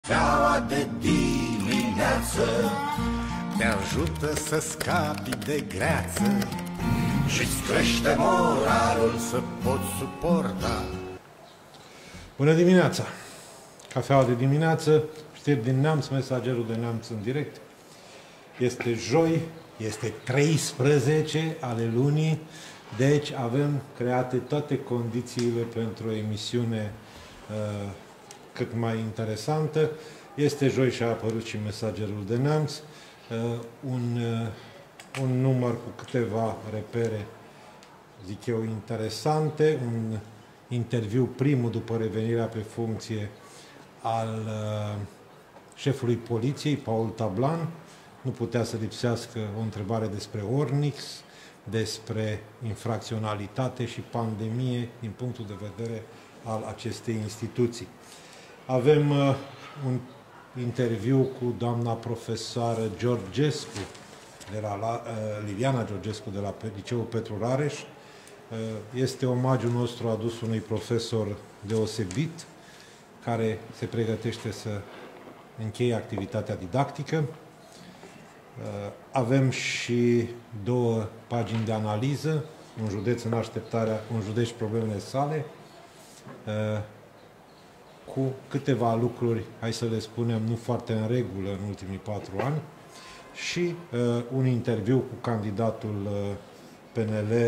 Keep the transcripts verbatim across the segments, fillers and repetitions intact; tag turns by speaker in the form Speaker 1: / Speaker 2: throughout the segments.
Speaker 1: Cafeaua de dimineață te ajută să scapi de greață și-ți crește moralul să poți suporta.
Speaker 2: Bună dimineața! Cafeaua de dimineață, știri din Neamț, Mesagerul de Neamț în direct. Este joi, este treisprezece ale lunii, deci avem create toate condițiile pentru o emisiune uh, cât mai interesantă. Este joi și a apărut și Mesagerul de Neamț, uh, un, uh, un număr cu câteva repere, zic eu, interesante, un interviu, primul după revenirea pe funcție al uh, șefului poliției, Paul Tablan. Nu putea să lipsească o întrebare despre Ornix, despre infracționalitate și pandemie din punctul de vedere al acestei instituții. Avem uh, un interviu cu doamna profesoară Georgescu, de la, la uh, Liliana Georgescu de la Liceul Petru Rareș. Uh, este omagiul nostru adus unui profesor deosebit, care se pregătește să încheie activitatea didactică. Avem și două pagini de analiză, un județ în așteptarea, un județ și problemele sale, cu câteva lucruri, hai să le spunem, nu foarte în regulă în ultimii patru ani, și un interviu cu candidatul P N L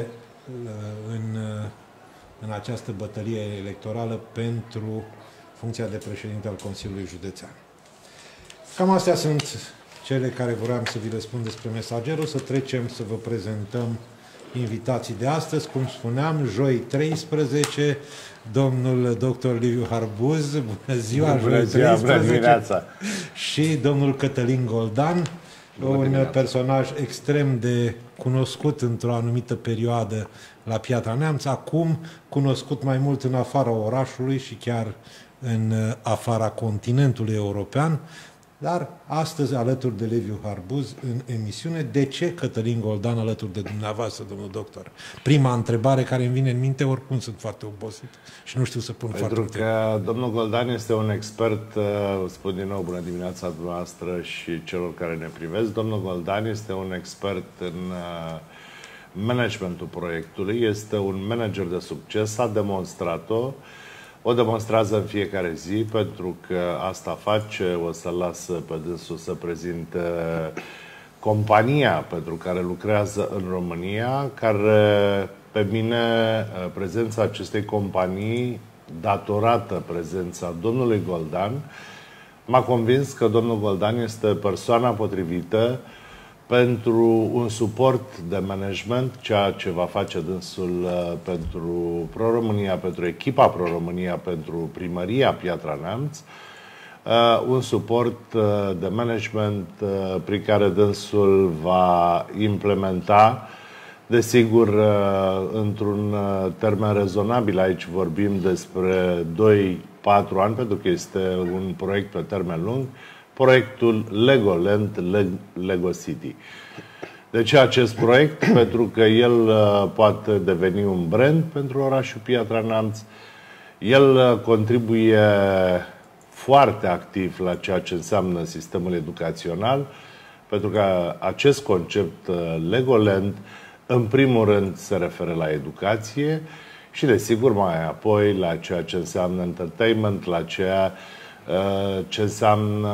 Speaker 2: în, în această bătălie electorală pentru funcția de președinte al Consiliului Județean. Cam astea sunt cele care vreau să vi le spun despre Mesagerul. Să trecem să vă prezentăm invitații de astăzi. Cum spuneam, joi treisprezece, domnul doctor Liviu Harbuz, bună ziua,
Speaker 3: bună ziua, bună dimineața,
Speaker 2: și domnul Cătălin Goldan, bună un dimineața. Personaj extrem de cunoscut într-o anumită perioadă la Piatra Neamț, acum cunoscut mai mult în afara orașului și chiar în afara continentului european, dar astăzi alături de Liviu Harbuz în emisiune. De ce Cătălin Goldan alături de dumneavoastră, domnul doctor? Prima întrebare care îmi vine în minte, oricum sunt foarte obosit și nu știu să pun
Speaker 3: Pentru
Speaker 2: foarte
Speaker 3: că multe. Domnul Goldan este un expert, spun din nou bună dimineața dumneavoastră și celor care ne privesc. Domnul Goldan este un expert în managementul proiectului, este un manager de succes, a demonstrat-o. O demonstrează în fiecare zi, pentru că asta face. O să las pe dânsul să prezinte compania pentru care lucrează în România, care pe mine, prezența acestei companii, datorată prezența domnului Goldan, m-a convins că domnul Goldan este persoana potrivită pentru un suport de management, ceea ce va face dânsul uh, pentru Pro-România, pentru echipa Pro-România, pentru primăria Piatra Neamț, uh, un suport uh, de management uh, prin care dânsul va implementa, desigur, uh, într-un uh, termen rezonabil. Aici vorbim despre doi patru ani, pentru că este un proiect pe termen lung, proiectul Legoland Lego City. De ce acest proiect? Pentru că el uh, poate deveni un brand pentru orașul Piatra Neamț. El uh, contribuie foarte activ la ceea ce înseamnă sistemul educațional, pentru că acest concept uh, Legoland, în primul rând, se referă la educație și, desigur, mai apoi la ceea ce înseamnă entertainment, la ceea ce înseamnă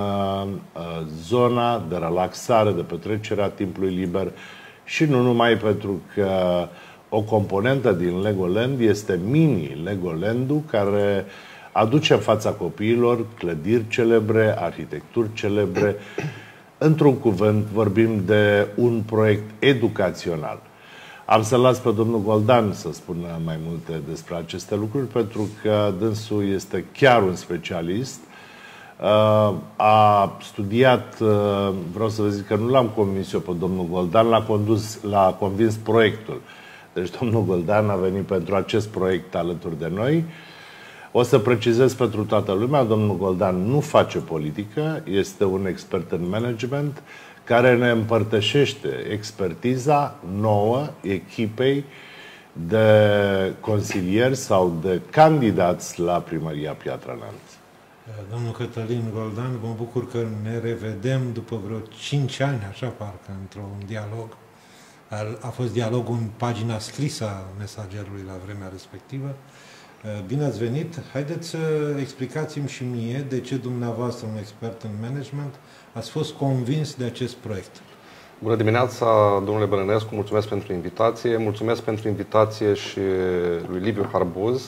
Speaker 3: zona de relaxare, de petrecere a timpului liber și nu numai, pentru că o componentă din Legoland este mini Legoland-ul, care aduce în fața copiilor clădiri celebre, arhitecturi celebre. Într-un cuvânt, vorbim de un proiect educațional. Am să las pe domnul Goldan să spună mai multe despre aceste lucruri, pentru că dânsul este chiar un specialist. Uh, a studiat, uh, vreau să vă zic că nu l-am convins eu pe domnul Goldan, l-a condus, l-a convins proiectul. Deci domnul Goldan a venit pentru acest proiect alături de noi. O să precizez pentru toată lumea, domnul Goldan nu face politică, este un expert în management care ne împărtășește expertiza nouă echipei de consilieri sau de candidați la primăria Piatra Neamț.
Speaker 2: Domnul Cătălin Goldan, mă bucur că ne revedem după vreo cinci ani, așa parcă, într-un dialog. A fost dialogul în pagina scrisă a Mesagerului la vremea respectivă. Bine ați venit! Haideți să explicați-mi și mie de ce dumneavoastră, un expert în management, ați fost convins de acest proiect.
Speaker 4: Bună dimineața, domnule Bănănescu, mulțumesc pentru invitație. Mulțumesc pentru invitație și lui Liviu Harbuz.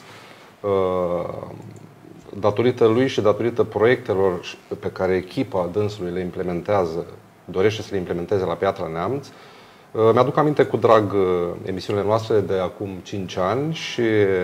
Speaker 4: Datorită lui și datorită proiectelor pe care echipa dânsului le implementează, dorește să le implementeze la Piatra Neamț, mi-aduc aminte cu drag emisiunile noastre de acum cinci ani și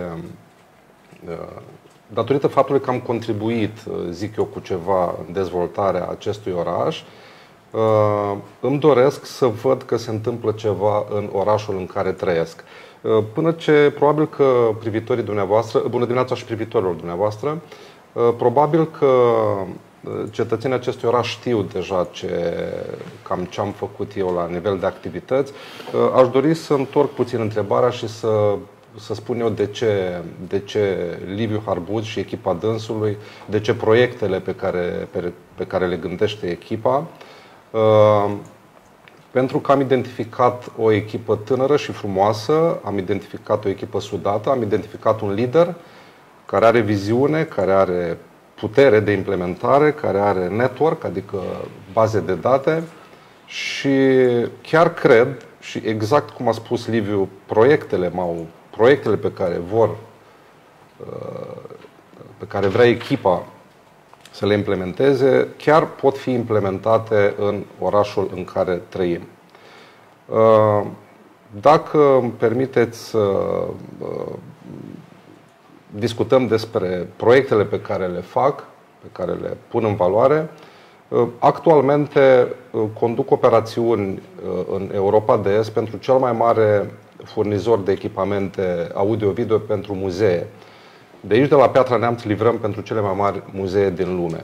Speaker 4: datorită faptului că am contribuit, zic eu, cu ceva în dezvoltarea acestui oraș, îmi doresc să văd că se întâmplă ceva în orașul în care trăiesc. Până ce, probabil că privitorii dumneavoastră, bună dimineața și privitorilor dumneavoastră, probabil că cetățenii acestui oraș știu deja ce, cam ce am făcut eu la nivel de activități. Aș dori să întorc puțin întrebarea și să, să spun eu de ce, de ce Liviu Harbuz și echipa dânsului, de ce proiectele pe care, pe, pe care le gândește echipa. Pentru că am identificat o echipă tânără și frumoasă, am identificat o echipă sudată, am identificat un lider care are viziune, care are putere de implementare, care are network, adică baze de date și chiar cred, și exact cum a spus Liviu, proiectele, m-au, proiectele pe care vor, pe care vrea echipa să le implementeze, chiar pot fi implementate în orașul în care trăim. Dacă îmi permiteți să discutăm despre proiectele pe care le fac, pe care le pun în valoare, actualmente conduc operațiuni în Europa de Est pentru cel mai mare furnizor de echipamente audio-video pentru muzee. De aici, de la Piatra Neamț, livrăm pentru cele mai mari muzee din lume.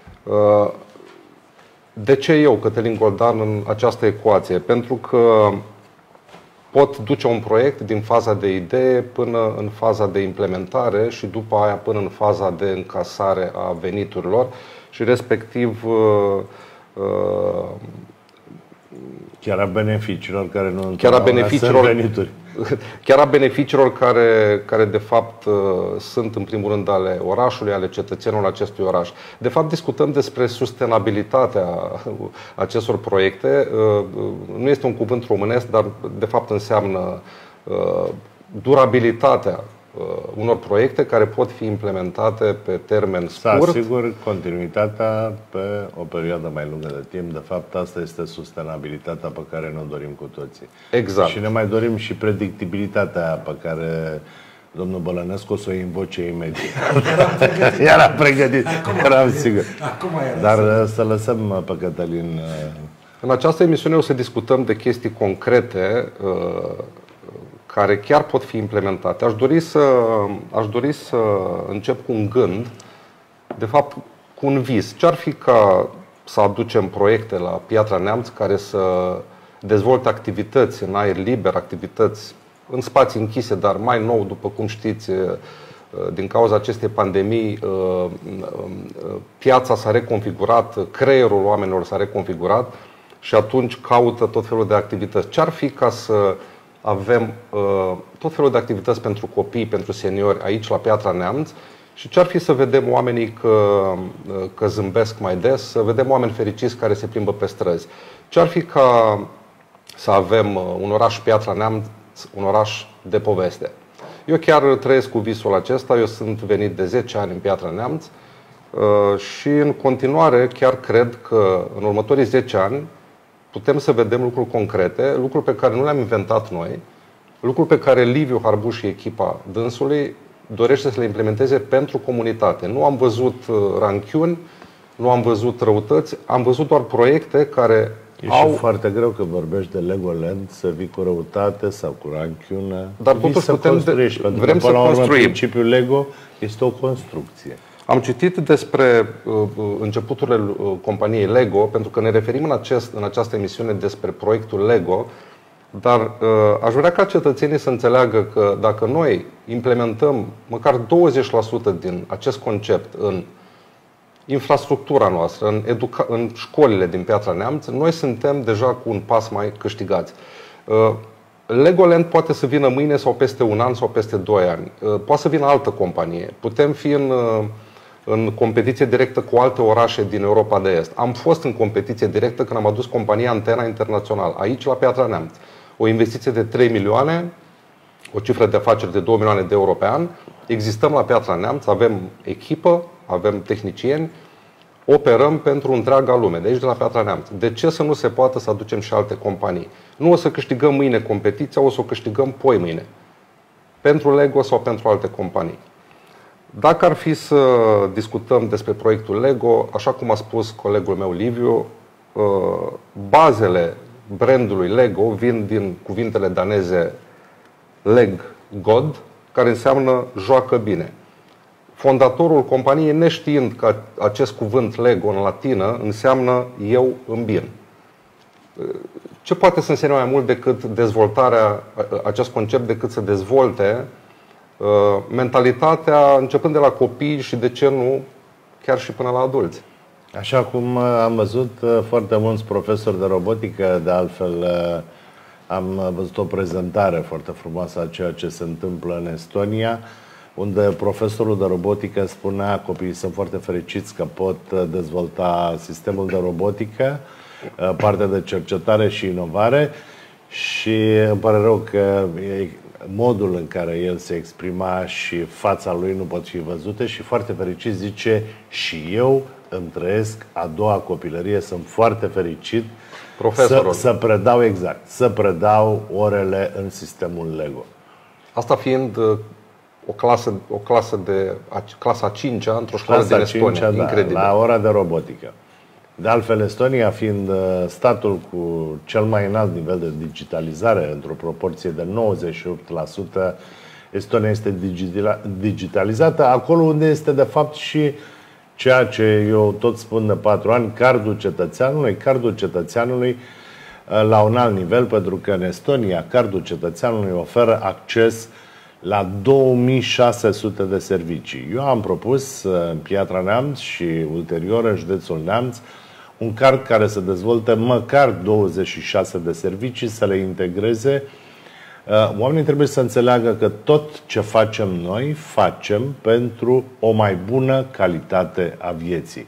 Speaker 4: De ce eu, Cătălin Goldan, în această ecuație? Pentru că pot duce un proiect din faza de idee până în faza de implementare și după aia până în faza de încasare a veniturilor și respectiv
Speaker 3: chiar a beneficiilor care nu
Speaker 4: chiar a beneficiilor,
Speaker 3: venituri.
Speaker 4: Chiar a beneficiilor care, care de fapt sunt în primul rând ale orașului, ale cetățenilor acestui oraș. De fapt discutăm despre sustenabilitatea acestor proiecte. Nu este un cuvânt românesc, dar de fapt înseamnă durabilitatea unor proiecte care pot fi implementate pe termen scurt.
Speaker 3: Să asigur continuitatea pe o perioadă mai lungă de timp. De fapt, asta este sustenabilitatea pe care ne-o dorim cu toții.
Speaker 4: Exact.
Speaker 3: Și ne mai dorim și predictibilitatea pe care domnul Bălănescu o să o invoce imediat. Era pregătit. Eram sigur. Dar să lăsăm pe Cătălin.
Speaker 4: În această emisiune o să discutăm de chestii concrete care chiar pot fi implementate. Aș dori să, aș dori să încep cu un gând, de fapt cu un vis. Ce-ar fi ca să aducem proiecte la Piatra Neamț care să dezvolte activități în aer liber, activități în spații închise, dar mai nou, după cum știți, din cauza acestei pandemii, piața s-a reconfigurat, creierul oamenilor s-a reconfigurat și atunci caută tot felul de activități. Ce-ar fi ca să avem uh, tot felul de activități pentru copii, pentru seniori aici la Piatra Neamț și ce-ar fi să vedem oamenii că, că zâmbesc mai des, să vedem oameni fericiți care se plimbă pe străzi. Ce-ar fi ca să avem un oraș Piatra Neamț, un oraș de poveste. Eu chiar trăiesc cu visul acesta, eu sunt venit de zece ani în Piatra Neamț uh, și în continuare chiar cred că în următorii zece ani putem să vedem lucruri concrete, lucruri pe care nu le-am inventat noi, lucruri pe care Liviu Harbuz și echipa dânsului dorește să le implementeze pentru comunitate. Nu am văzut ranchiuni, nu am văzut răutăți, am văzut doar proiecte care
Speaker 3: e
Speaker 4: au...
Speaker 3: și foarte greu că vorbești de Legoland, să vii cu răutate sau cu ranchiune.
Speaker 4: Dar totuși putem de... vrem să construim.
Speaker 3: Principiul Lego este o construcție.
Speaker 4: Am citit despre uh, începuturile uh, companiei Lego, pentru că ne referim în, acest, în această emisiune despre proiectul Lego, dar uh, aș vrea ca cetățenii să înțeleagă că dacă noi implementăm măcar douăzeci la sută din acest concept în infrastructura noastră, în, educa- în școlile din Piatra Neamț, noi suntem deja cu un pas mai câștigați. Legoland poate să vină mâine sau peste un an sau peste doi ani. Poate să vină altă companie. Putem fi în, în competiție directă cu alte orașe din Europa de Est. Am fost în competiție directă când am adus compania Antena Internațional, aici la Piatra Neamț. O investiție de trei milioane, o cifră de afaceri de două milioane de euro pe an. Existăm la Piatra Neamț, avem echipă, avem tehnicieni, operăm pentru întreaga lume, de aici de la Piatra Neamț. De ce să nu se poată să aducem și alte companii? Nu o să câștigăm mâine competiția, o să o câștigăm poi mâine. Pentru Lego sau pentru alte companii. Dacă ar fi să discutăm despre proiectul Lego, așa cum a spus colegul meu Liviu, bazele brandului Lego vin din cuvintele daneze Leg God, care înseamnă joacă bine. Fondatorul companiei, neștiind că acest cuvânt Lego în latină înseamnă eu îmbin. Ce poate să însemne mai mult decât dezvoltarea, acest concept, decât să dezvolte mentalitatea începând de la copii și, de ce nu, chiar și până la adulți.
Speaker 3: Așa cum am văzut foarte mulți profesori de robotică, de altfel am văzut o prezentare foarte frumoasă a ceea ce se întâmplă în Estonia, unde profesorul de robotică spunea: copiii sunt foarte fericiți că pot dezvolta sistemul de robotică, partea de cercetare și inovare, și îmi pare rău că modul în care el se exprima și fața lui nu pot fi văzute, și foarte fericit zice: și eu îmi trăiesc a doua copilărie, sunt foarte fericit să, să predau exact, să predau orele în sistemul Lego.
Speaker 4: Asta fiind o clasă, o clasă de clasa a cincea într-o școală din Estonia.
Speaker 3: Da, incredibil. La ora de robotică. De altfel, Estonia fiind statul cu cel mai înalt nivel de digitalizare, într-o proporție de nouăzeci și opt la sută, Estonia este digitalizată, acolo unde este de fapt și ceea ce eu tot spun de patru ani, cardul cetățeanului, cardul cetățeanului la un alt nivel, pentru că în Estonia cardul cetățeanului oferă acces la două mii șase sute de servicii. Eu am propus în Piatra Neamț și ulterior în județul Neamț un card care să dezvolte măcar douăzeci și șase de servicii, să le integreze. Oamenii trebuie să înțeleagă că tot ce facem noi, facem pentru o mai bună calitate a vieții.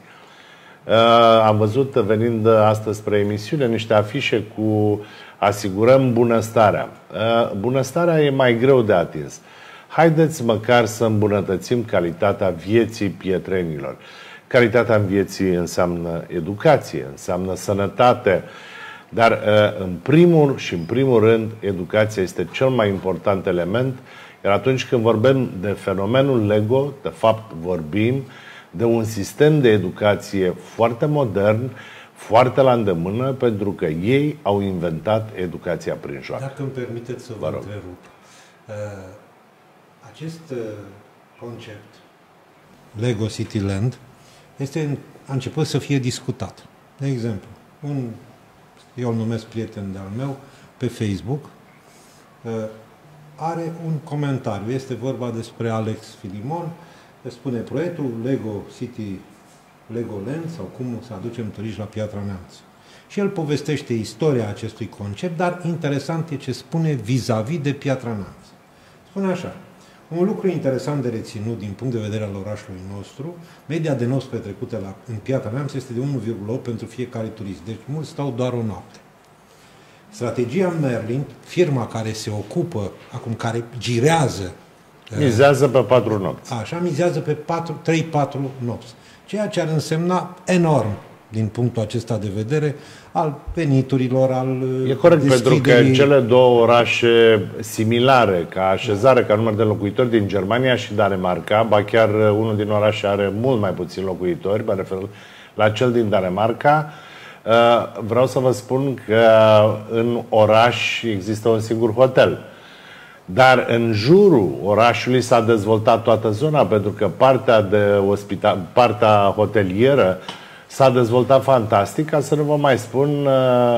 Speaker 3: Am văzut, venind astăzi spre emisiune, niște afișe cu asigurăm bunăstarea. Bunăstarea e mai greu de atins. Haideți măcar să îmbunătățim calitatea vieții pietrenilor. Calitatea vieții înseamnă educație, înseamnă sănătate, dar în primul și în primul rând educația este cel mai important element. Iar atunci când vorbim de fenomenul Lego, de fapt vorbim de un sistem de educație foarte modern, foarte la îndemână, pentru că ei au inventat educația prin joacă.
Speaker 2: Dacă îmi permiteți să vă, vă întrerup. Acest concept, Lego City Land, este, a început să fie discutat. De exemplu, un, eu îl numesc prieten de-al meu, pe Facebook, are un comentariu. Este vorba despre Alex Filimon, spune proiectul Lego City Legoland, sau cum să aducem turiști la Piatra Neamț. Și el povestește istoria acestui concept, dar interesant e ce spune vis-a-vis de Piatra Neamț. Spune așa: un lucru interesant de reținut din punct de vedere al orașului nostru, media de nopți petrecute la, în Piatra Neamț este de unu virgulă opt pentru fiecare turist, deci mulți stau doar o noapte. Strategia Merlin, firma care se ocupă, acum care girează,
Speaker 3: mizează pe patru nopți.
Speaker 2: Așa, mizează pe trei patru nopți. Ceea ce ar însemna enorm din punctul acesta de vedere al veniturilor, al
Speaker 3: E corect, pentru că cele două orașe similare ca așezare, ca număr de locuitori din Germania și Danemarca, ba chiar unul din orașe are mult mai puțini locuitori, mă refer la cel din Danemarca. Vreau să vă spun că în oraș există un singur hotel. Dar în jurul orașului s-a dezvoltat toată zona, pentru că partea, de ospital, partea hotelieră s-a dezvoltat fantastic. Ca să nu vă mai spun,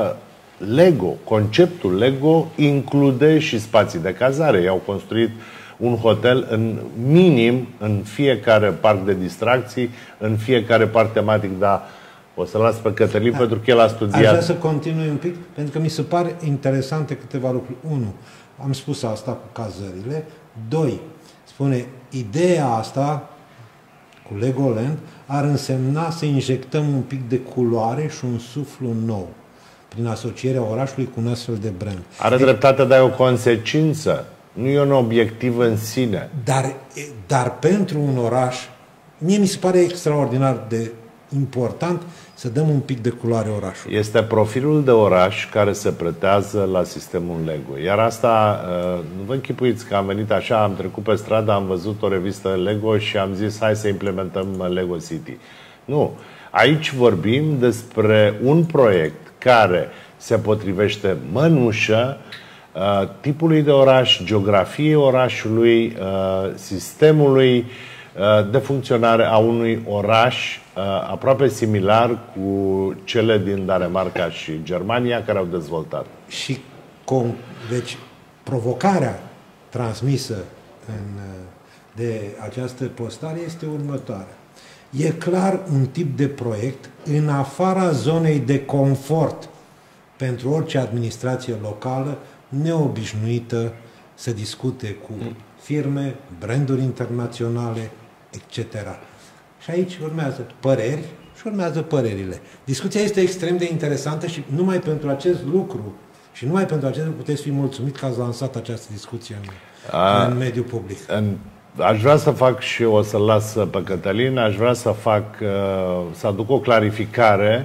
Speaker 3: Lego, conceptul Lego include și spații de cazare. I-au construit un hotel în minim în fiecare parc de distracții, în fiecare parc tematic, dar o să las pe Cătălin, da, pentru că el a studiat.
Speaker 2: Aș vrea să continui un pic, pentru că mi se pare interesante câteva lucruri. Unu, am spus asta cu cazările. Doi, spune, ideea asta cu Legoland ar însemna să injectăm un pic de culoare și un suflu nou prin asocierea orașului cu un astfel de brand.
Speaker 3: Are deci, dreptate, dar e o consecință. Nu e un obiectiv în sine.
Speaker 2: Dar, dar pentru un oraș, mie mi se pare extraordinar de important să dăm un pic de culoare orașului.
Speaker 3: Este profilul de oraș care se pretează la sistemul Lego. Iar asta, nu vă închipuiți că am venit așa, am trecut pe stradă, am văzut o revistă Lego și am zis hai să implementăm Lego City. Nu. Aici vorbim despre un proiect care se potrivește mănușă tipului de oraș, geografiei orașului, sistemului de funcționare a unui oraș aproape similar cu cele din Danemarca și Germania care au dezvoltat.
Speaker 2: Și deci provocarea transmisă în, de această postare este următoarea. E clar un tip de proiect în afara zonei de confort pentru orice administrație locală neobișnuită să discute cu firme, branduri internaționale, et cetera. Și aici urmează păreri și urmează părerile. Discuția este extrem de interesantă și numai pentru acest lucru și numai pentru acest lucru puteți fi mulțumit că ați lansat această discuție în, A, în mediul public.
Speaker 3: În, aș vrea să fac și o să-l las pe Cătălin, aș vrea să fac, să aduc o clarificare.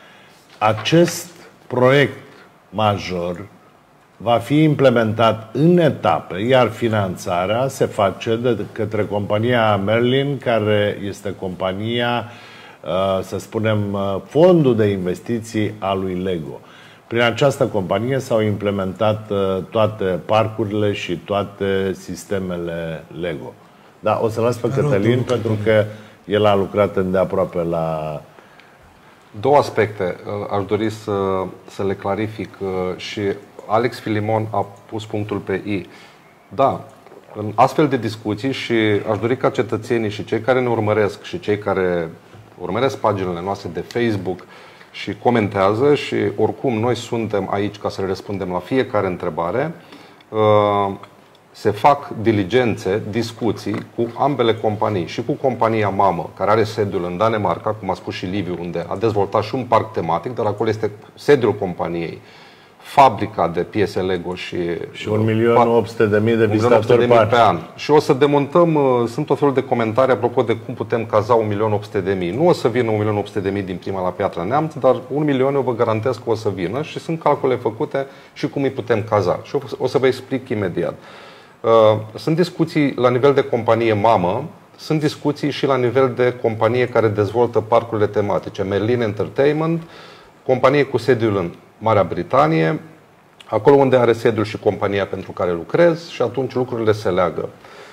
Speaker 3: Acest proiect major va fi implementat în etape, iar finanțarea se face de către compania Merlin, care este compania, să spunem, fondul de investiții al lui Lego. Prin această companie s-au implementat toate parcurile și toate sistemele Lego. Da, o să las pe Cătălin, pentru că el a lucrat îndeaproape la...
Speaker 4: Două aspecte aș dori să, să le clarific și Alex Filimon a pus punctul pe I. Da, în astfel de discuții și aș dori ca cetățenii și cei care ne urmăresc și cei care urmăresc paginile noastre de Facebook și comentează și oricum noi suntem aici ca să le răspundem la fiecare întrebare, se fac diligențe, discuții cu ambele companii și cu compania mamă, care are sediul în Danemarca, cum a spus și Liviu, unde a dezvoltat și un parc tematic, dar acolo este sediul companiei, fabrica de piese Lego și...
Speaker 3: Și un milion opt sute de mii de vizitatori
Speaker 4: pe an. Și o să demontăm, sunt tot felul de comentarii apropo de cum putem caza un milion opt sute de mii. Nu o să vină un milion opt sute de mii din prima la Piatra Neamț, dar un milion eu vă garantez că o să vină și sunt calcule făcute și cum îi putem caza. Și o să vă explic imediat. Sunt discuții la nivel de companie mamă, sunt discuții și la nivel de companie care dezvoltă parcurile tematice. Merlin Entertainment, companie cu sediul în Marea Britanie, acolo unde are sediul și compania pentru care lucrez și atunci lucrurile se leagă.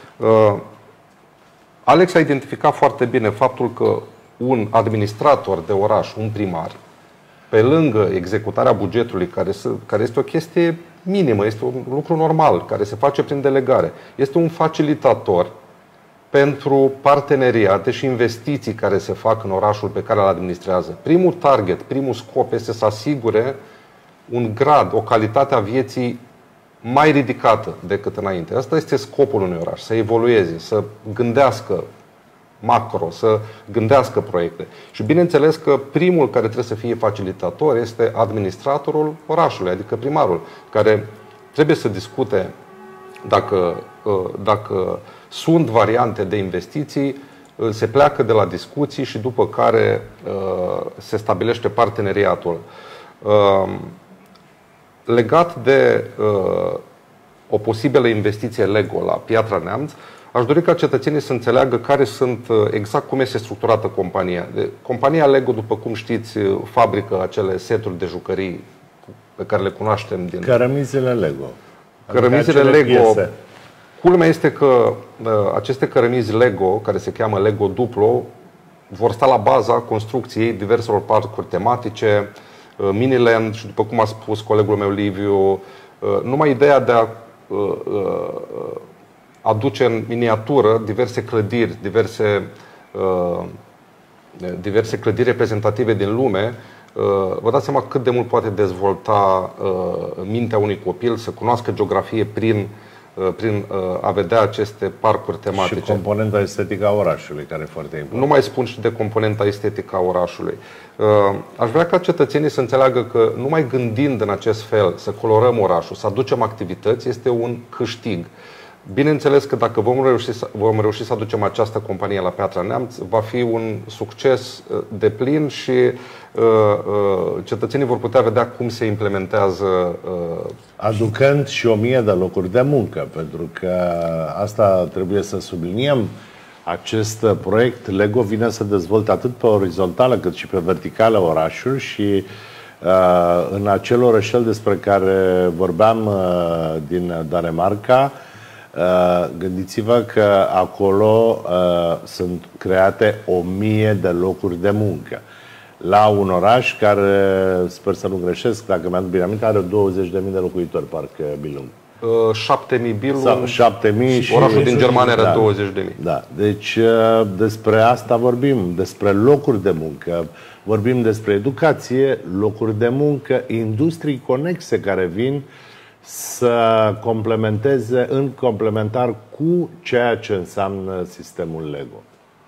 Speaker 4: Alex a identificat foarte bine faptul că un administrator de oraș, un primar, pe lângă executarea bugetului, care, se, care este o chestie minimă, este un lucru normal, care se face prin delegare, este un facilitator pentru parteneriate și investiții care se fac în orașul pe care îl administrează. Primul target, primul scop este să asigure un grad, o calitate a vieții mai ridicată decât înainte. Asta este scopul unui oraș, să evolueze, să gândească macro, să gândească proiecte. Și bineînțeles că primul care trebuie să fie facilitator este administratorul orașului, adică primarul, care trebuie să discute dacă, dacă sunt variante de investiții, se pleacă de la discuții și după care se stabilește parteneriatul. Legat de o posibilă investiție Lego la Piatra Neamț, aș dori ca cetățenii să înțeleagă care sunt, exact cum este structurată compania. Compania Lego, după cum știți, fabrică acele seturi de jucării pe care le cunoaștem din...
Speaker 3: Cărămizile Lego.
Speaker 4: Cărămizile Lego. Piese. Culmea este că aceste cărămizi Lego, care se cheamă Lego Duplo, vor sta la baza construcției diverselor parcuri tematice, Miniland și, după cum a spus colegul meu Liviu, numai ideea de a aduce în miniatură diverse clădiri, diverse, uh, diverse clădiri reprezentative din lume, uh, vă dați seama cât de mult poate dezvolta uh, mintea unui copil să cunoască geografie prin, uh, prin uh, a vedea aceste parcuri tematice.
Speaker 3: Și componenta estetică a orașului, care e foarte importantă.
Speaker 4: Nu mai spun și de componenta estetică a orașului. Uh, aș vrea ca cetățenii să înțeleagă că numai gândind în acest fel, să colorăm orașul, să aducem activități, este un câștig. Bineînțeles că dacă vom reuși, vom reuși să aducem această companie la Piatra Neamț, va fi un succes deplin și uh, uh, cetățenii vor putea vedea cum se implementează. Uh,
Speaker 3: Aducând și o mie de locuri de muncă, pentru că asta trebuie să subliniem. Acest proiect LEGO vine să dezvolte atât pe orizontală cât și pe verticală orașul și uh, în acel orășel despre care vorbeam uh, din Danemarca, Uh, gândiți-vă că acolo uh, sunt create o mie de locuri de muncă. La un oraș care, sper să nu greșesc, dacă mi-am bine aminte, are douăzeci de mii de locuitori, parcă Billund.
Speaker 4: uh, șapte mii Billund,
Speaker 3: șapte mii
Speaker 4: și orașul din Germania are
Speaker 3: da,
Speaker 4: douăzeci de mii.
Speaker 3: Da. Deci uh, despre asta vorbim, despre locuri de muncă, vorbim despre educație, locuri de muncă, industrii conexe care vin să complementeze în complementar cu ceea ce înseamnă sistemul LEGO.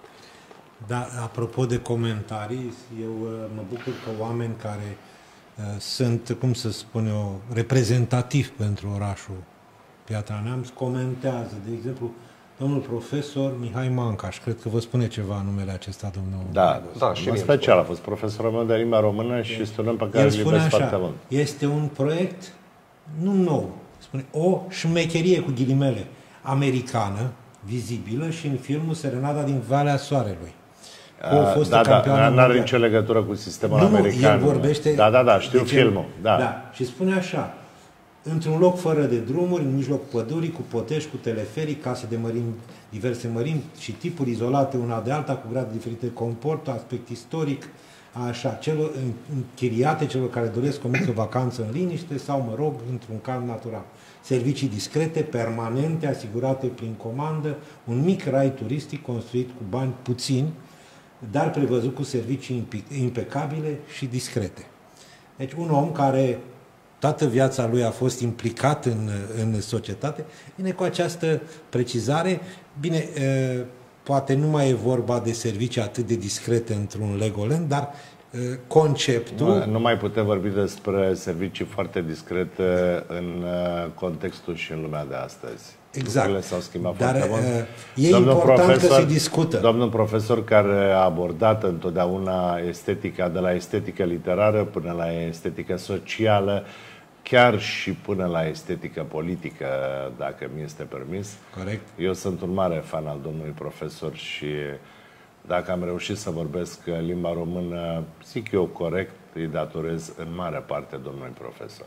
Speaker 2: Da, apropo de comentarii, eu uh, mă bucur că oameni care uh, sunt, cum să spun eu, reprezentativi pentru orașul Piatra Neamț comentează. De exemplu, domnul profesor Mihai Mancaș, cred că vă spune ceva numele acesta, domnul.
Speaker 3: Da,
Speaker 4: da, și
Speaker 3: în special a fost profesorul meu de limba română și studăm pe care îl iubesc foarte mult.
Speaker 2: Este un proiect nu nou, spune, o șmecherie cu ghilimele americană, vizibilă, și în filmul Serenada din Valea Soarelui.
Speaker 3: Uh, da, da, nu are nicio legătură cu sistemul
Speaker 2: nu,
Speaker 3: american.
Speaker 2: El vorbește,
Speaker 3: da, da, da, știu filmul. Da.
Speaker 2: Da, și spune așa: într-un loc fără de drumuri, în mijlocul pădurii, cu potești, cu teleferii, case de mărimi, diverse mărimi și tipuri izolate una de alta, cu grade diferite de comport, aspect istoric, așa, celor închiriate celor care doresc o mică vacanță în liniște sau, mă rog, într-un cadru natural. Servicii discrete, permanente, asigurate prin comandă, un mic rai turistic construit cu bani puțini, dar prevăzut cu servicii impecabile și discrete. Deci un om care toată viața lui a fost implicat în, în societate, vine cu această precizare. Bine, poate nu mai e vorba de servicii atât de discrete într-un Legoland, dar conceptul...
Speaker 3: Nu, nu mai putem vorbi despre servicii foarte discrete în contextul și în lumea de astăzi.
Speaker 2: Exact.
Speaker 3: Lucrurile s-au schimbat
Speaker 2: dar
Speaker 3: foarte mult.
Speaker 2: E domnul important profesor, că se discută.
Speaker 3: Domnul profesor care a abordat întotdeauna estetica, de la estetică literară până la estetică socială, chiar și până la estetică politică, dacă mi este permis.
Speaker 2: Corect.
Speaker 3: Eu sunt un mare fan al domnului profesor și dacă am reușit să vorbesc limba română, zic eu corect, îi datorez în mare parte domnului profesor.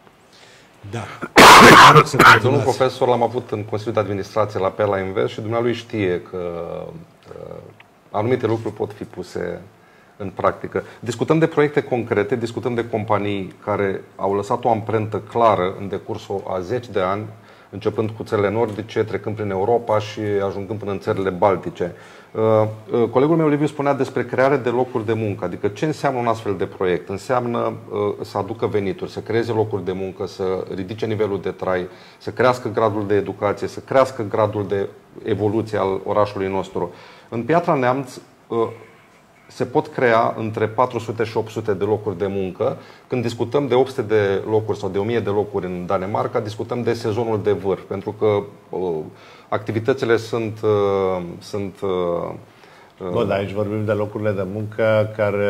Speaker 2: Da.
Speaker 4: Domnul profesor l-am avut în Consiliul de Administrație la Pella Invest și dumnealui știe că uh, anumite lucruri pot fi puse în practică. Discutăm de proiecte concrete, discutăm de companii care au lăsat o amprentă clară în decursul a zeci de ani, începând cu țările nordice, trecând prin Europa și ajungând până în țările baltice. Colegul meu, Liviu, spunea despre crearea de locuri de muncă. Adică ce înseamnă un astfel de proiect? Înseamnă să aducă venituri, să creeze locuri de muncă, să ridice nivelul de trai, să crească gradul de educație, să crească gradul de evoluție al orașului nostru. În Piatra Neamț se pot crea între patru sute și opt sute de locuri de muncă. Când discutăm de opt sute de locuri sau de o mie de locuri în Danemarca, discutăm de sezonul de vârf, pentru că uh, activitățile sunt... Uh, sunt uh,
Speaker 3: Bun, aici vorbim de locurile de muncă care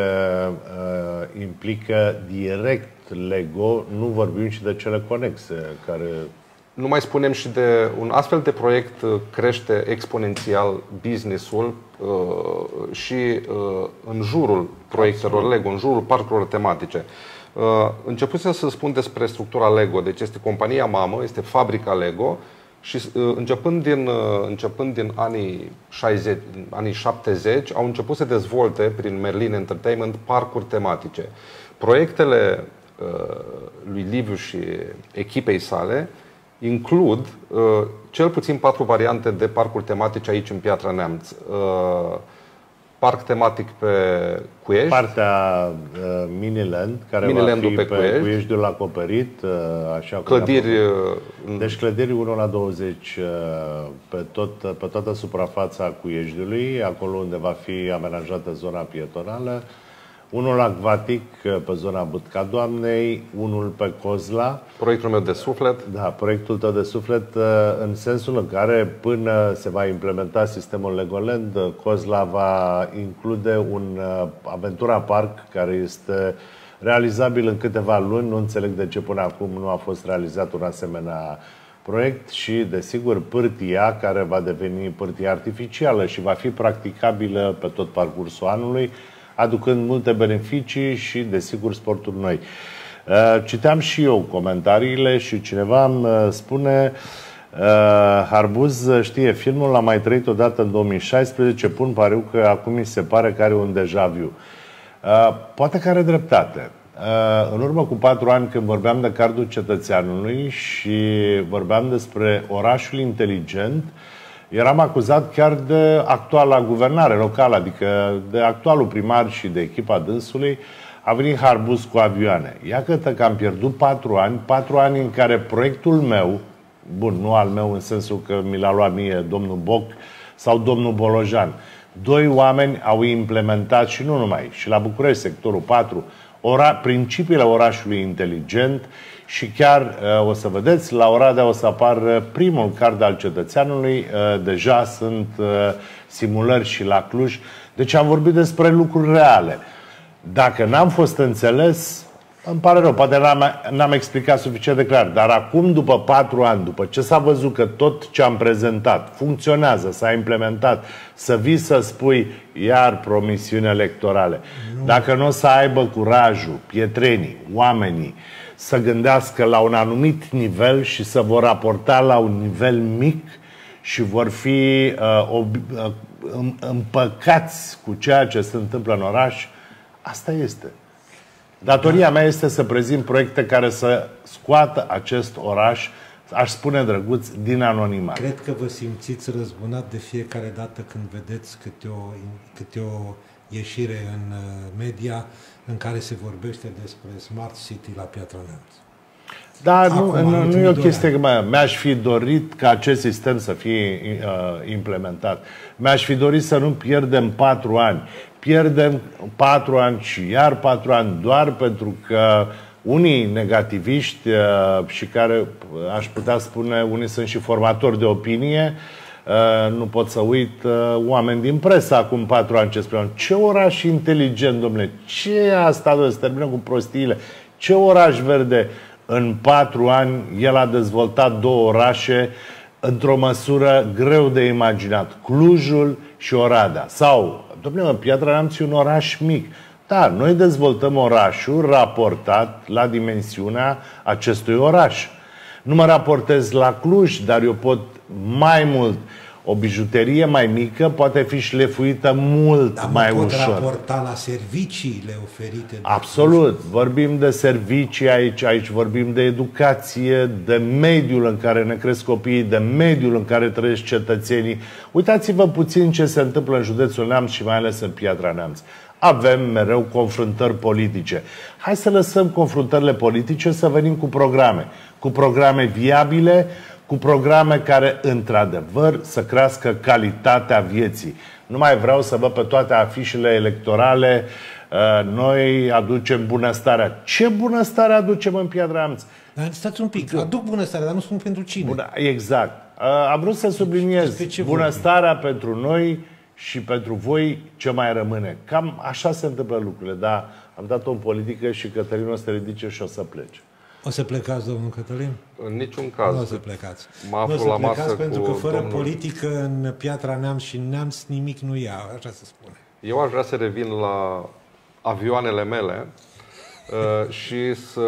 Speaker 3: uh, implică direct Lego, nu vorbim și de cele conexe, care...
Speaker 4: Nu mai spunem și de un astfel de proiect crește exponențial business-ul uh, și uh, în jurul proiectelor Lego, în jurul parcurilor tematice. Uh, începusem să spun despre structura Lego, deci este compania mamă, este fabrica Lego și uh, începând din, uh, începând din anii șaizeci, anii șaptezeci, au început să dezvolte prin Merlin Entertainment parcuri tematice. Proiectele uh, lui Liviu și echipei sale includ uh, cel puțin patru variante de parcuri tematice aici în Piatra Neamț. Uh, parc tematic pe Cuiești.
Speaker 3: Partea uh, Miniland, care
Speaker 4: Miniland-ul
Speaker 3: va fi
Speaker 4: pe
Speaker 3: pe
Speaker 4: Cuiești.
Speaker 3: Cuieștiul acoperit. Uh, așa cum
Speaker 4: Clădiri...
Speaker 3: uh, deci clădiri unu la douăzeci uh, pe, tot, pe toată suprafața Cuieștiului, acolo unde va fi amenajată zona pietonală. Unul acvatic pe zona Bâtca Doamnei, unul pe Cozla.
Speaker 4: Proiectul meu de suflet.
Speaker 3: Da, proiectul tău de suflet, în sensul în care până se va implementa sistemul Legoland, Cozla va include un Aventura Park care este realizabil în câteva luni. Nu înțeleg de ce până acum nu a fost realizat un asemenea proiect și, desigur, pârtia, care va deveni pârtie artificială și va fi practicabilă pe tot parcursul anului, aducând multe beneficii și, desigur, sporturi noi. Citeam și eu comentariile și cineva îmi spune: Harbuz știe filmul, l-am mai trăit odată în două mii șaisprezece, pun pariu că acum mi se pare că are un deja vu. Poate că are dreptate. În urmă cu patru ani, când vorbeam de cardul cetățeanului și vorbeam despre orașul inteligent, eram acuzat chiar de actuala guvernare locală, adică de actualul primar și de echipa dânsului. A venit Harbuz cu avioane. Iată că am pierdut patru ani, patru ani în care proiectul meu, bun, nu al meu în sensul că mi l-a luat mie domnul Boc sau domnul Bolojan, doi oameni au implementat, și nu numai, și la București, sectorul patru, ora, principiile orașului inteligent. Și chiar, o să vedeți, la Oradea o să apară primul card al cetățeanului. Deja sunt simulări și la Cluj. Deci am vorbit despre lucruri reale. Dacă n-am fost înțeles, îmi pare rău, poate n-am explicat suficient de clar. Dar acum, după patru ani, după ce s-a văzut că tot ce am prezentat funcționează, s-a implementat, să vii să spui iar promisiuni electorale. Dacă nu o să aibă curajul, pietrenii, oamenii, să gândească la un anumit nivel și să vor raporta la un nivel mic și vor fi uh, uh, împăcați cu ceea ce se întâmplă în oraș, asta este. Datoria mea este să prezint proiecte care să scoată acest oraș, aș spune drăguț, din anonimat.
Speaker 2: Cred că vă simțiți răzbunat de fiecare dată când vedeți câte o, câte o ieșire în media în care se vorbește despre Smart City la Piatra Neamț.
Speaker 3: Da, nu, nu, nu e o chestie că mi-aș fi dorit ca acest sistem să fie uh, implementat. Mi-aș fi dorit să nu pierdem patru ani. Pierdem patru ani și iar patru ani doar pentru că unii negativiști uh, și care, aș putea spune, unii sunt și formatori de opinie, Uh, nu pot să uit uh, oameni din presă acum patru ani ce spuneau: ce oraș inteligent, domnule, ce e asta, domnule, să terminăm cu prostiile, ce oraș verde. În patru ani el a dezvoltat două orașe într-o măsură greu de imaginat, Clujul și Oradea. Sau, domnule, Piatra Neamț e un oraș mic. Da, noi dezvoltăm orașul raportat la dimensiunea acestui oraș. Nu mă raportez la Cluj, dar eu pot mai mult. O bijuterie mai mică poate fi șlefuită mult
Speaker 2: Dar
Speaker 3: mai
Speaker 2: pot
Speaker 3: ușor.
Speaker 2: raporta la serviciile oferite. De
Speaker 3: Absolut. Cluj. Vorbim de servicii aici, aici vorbim de educație, de mediul în care ne cresc copiii, de mediul în care trăiesc cetățenii. Uitați-vă puțin ce se întâmplă în județul Neamț și mai ales în Piatra Neamț. Avem mereu confruntări politice. Hai să lăsăm confruntările politice, să venim cu programe. Cu programe viabile, cu programe care, într-adevăr, să crească calitatea vieții. Nu mai vreau să văd pe toate afișele electorale: noi aducem bunăstarea. Ce bunăstare aducem în Piatra Neamț?
Speaker 2: Dar stați un pic, aduc bunăstare, dar nu spun pentru cine.
Speaker 3: Bună, exact. Am vrut să subliniez bunăstarea pentru noi și pentru voi ce mai rămâne. Cam așa se întâmplă lucrurile, dar am dat-o în politică și Cătălin o să te ridice și o să plece.
Speaker 2: O să plecați, domnul Cătălin?
Speaker 4: În niciun caz.
Speaker 2: Nu o să plecați.
Speaker 4: Mă aflu
Speaker 2: nu o să
Speaker 4: la
Speaker 2: plecați
Speaker 4: masă
Speaker 2: pentru
Speaker 4: cu
Speaker 2: că fără
Speaker 4: domnul...
Speaker 2: politică în Piatra Neamț și Neamț nimic nu ia, așa se spune.
Speaker 4: Eu aș vrea să revin la avioanele mele uh, și să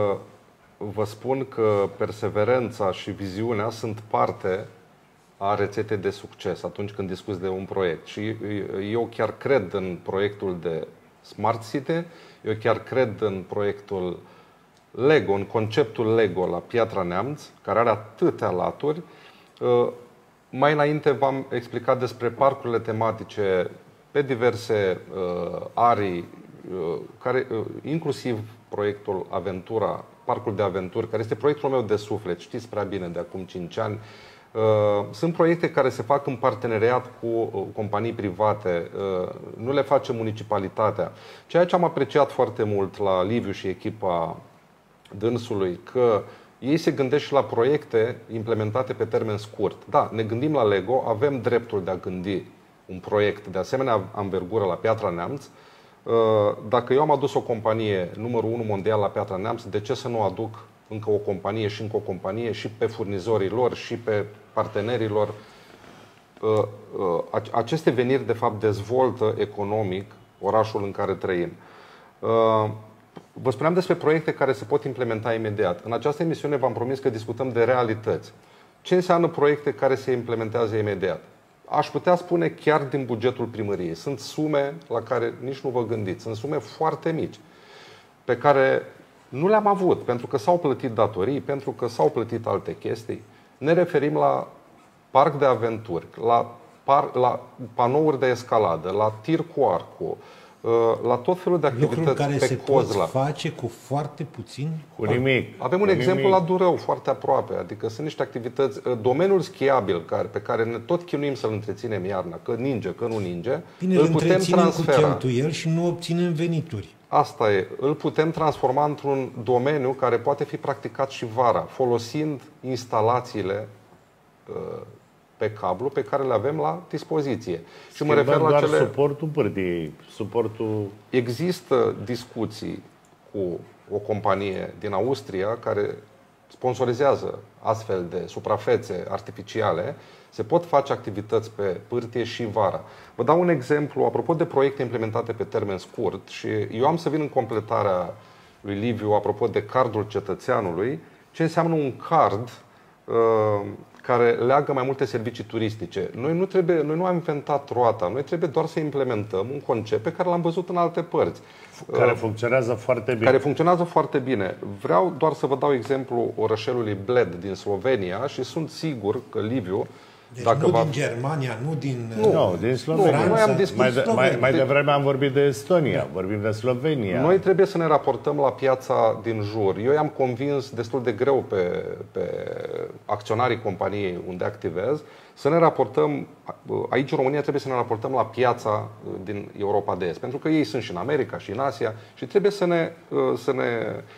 Speaker 4: vă spun că perseverența și viziunea sunt parte a rețetei de succes atunci când discuți de un proiect. Și eu chiar cred în proiectul de Smart City, eu chiar cred în proiectul Lego, în conceptul Lego la Piatra Neamț, care are atâtea laturi. Mai înainte v-am explicat despre parcurile tematice pe diverse arii, care, inclusiv proiectul Aventura, Parcul de Aventuri, care este proiectul meu de suflet, știți prea bine, de acum cinci ani. Sunt proiecte care se fac în parteneriat cu companii private, nu le face municipalitatea. Ceea ce am apreciat foarte mult la Liviu și echipa dânsului, că ei se gândesc și la proiecte implementate pe termen scurt. Da, ne gândim la Lego, avem dreptul de a gândi un proiect de asemenea anvergură la Piatra Neamț. Dacă eu am adus o companie numărul unu mondial la Piatra Neamț, de ce să nu aduc încă o companie și încă o companie și pe furnizorii lor și pe partenerii lor? Aceste veniri, de fapt, dezvoltă economic orașul în care trăim. Vă spuneam despre proiecte care se pot implementa imediat. În această emisiune v-am promis că discutăm de realități. Ce înseamnă proiecte care se implementează imediat? Aș putea spune chiar din bugetul primăriei. Sunt sume la care nici nu vă gândiți. Sunt sume foarte mici, pe care nu le-am avut, pentru că s-au plătit datorii, pentru că s-au plătit alte chestii. Ne referim la parc de aventuri, la, par, la panouri de escaladă, la tir cu arcul, la tot felul de activități
Speaker 2: lucruri care
Speaker 4: pe
Speaker 2: se
Speaker 4: Cozla.
Speaker 2: pot face cu foarte puțin.
Speaker 3: Cu nimic.
Speaker 4: Avem un
Speaker 3: cu
Speaker 4: exemplu
Speaker 3: nimic.
Speaker 4: la Durău, foarte aproape. Adică sunt niște activități, domeniul schiabil care, pe care ne tot chinuim să-l întreținem iarna, că ninge, că nu ninge,
Speaker 2: Bine,
Speaker 4: îl putem transfera.
Speaker 2: cu cheltuieli și nu obținem venituri.
Speaker 4: Asta e. Îl putem transforma într-un domeniu care poate fi practicat și vara, folosind instalațiile pe cablu pe care le avem la dispoziție. Și mă refer la
Speaker 3: doar
Speaker 4: cele...
Speaker 3: suportul pârtiei, suportul...
Speaker 4: Există discuții cu o companie din Austria care sponsorizează astfel de suprafețe artificiale. Se pot face activități pe pârtie și vara. Vă dau un exemplu, apropo de proiecte implementate pe termen scurt, și eu am să vin în completarea lui Liviu, apropo de cardul cetățeanului, ce înseamnă un card uh, care leagă mai multe servicii turistice. Noi nu, trebuie, noi nu am inventat roata, noi trebuie doar să implementăm un concept pe care l-am văzut în alte părți.
Speaker 3: Care funcționează foarte bine.
Speaker 4: Care funcționează foarte bine. Vreau doar să vă dau exemplu orășelului Bled din Slovenia și sunt sigur că Liviu,
Speaker 2: Deci
Speaker 4: dacă
Speaker 2: nu
Speaker 4: va...
Speaker 2: din Germania, nu din...
Speaker 3: Nu, no, din Slovenia.
Speaker 4: Nu, noi am discutat
Speaker 3: mai, de, mai, mai
Speaker 4: Deci-
Speaker 3: devreme am vorbit de Estonia, vorbim de Slovenia.
Speaker 4: Noi trebuie să ne raportăm la piața din jur. Eu i-am convins destul de greu pe, pe acționarii companiei unde activez să ne raportăm, aici în România trebuie să ne raportăm la piața din Europa de Est, pentru că ei sunt și în America și în Asia și trebuie să ne, să ne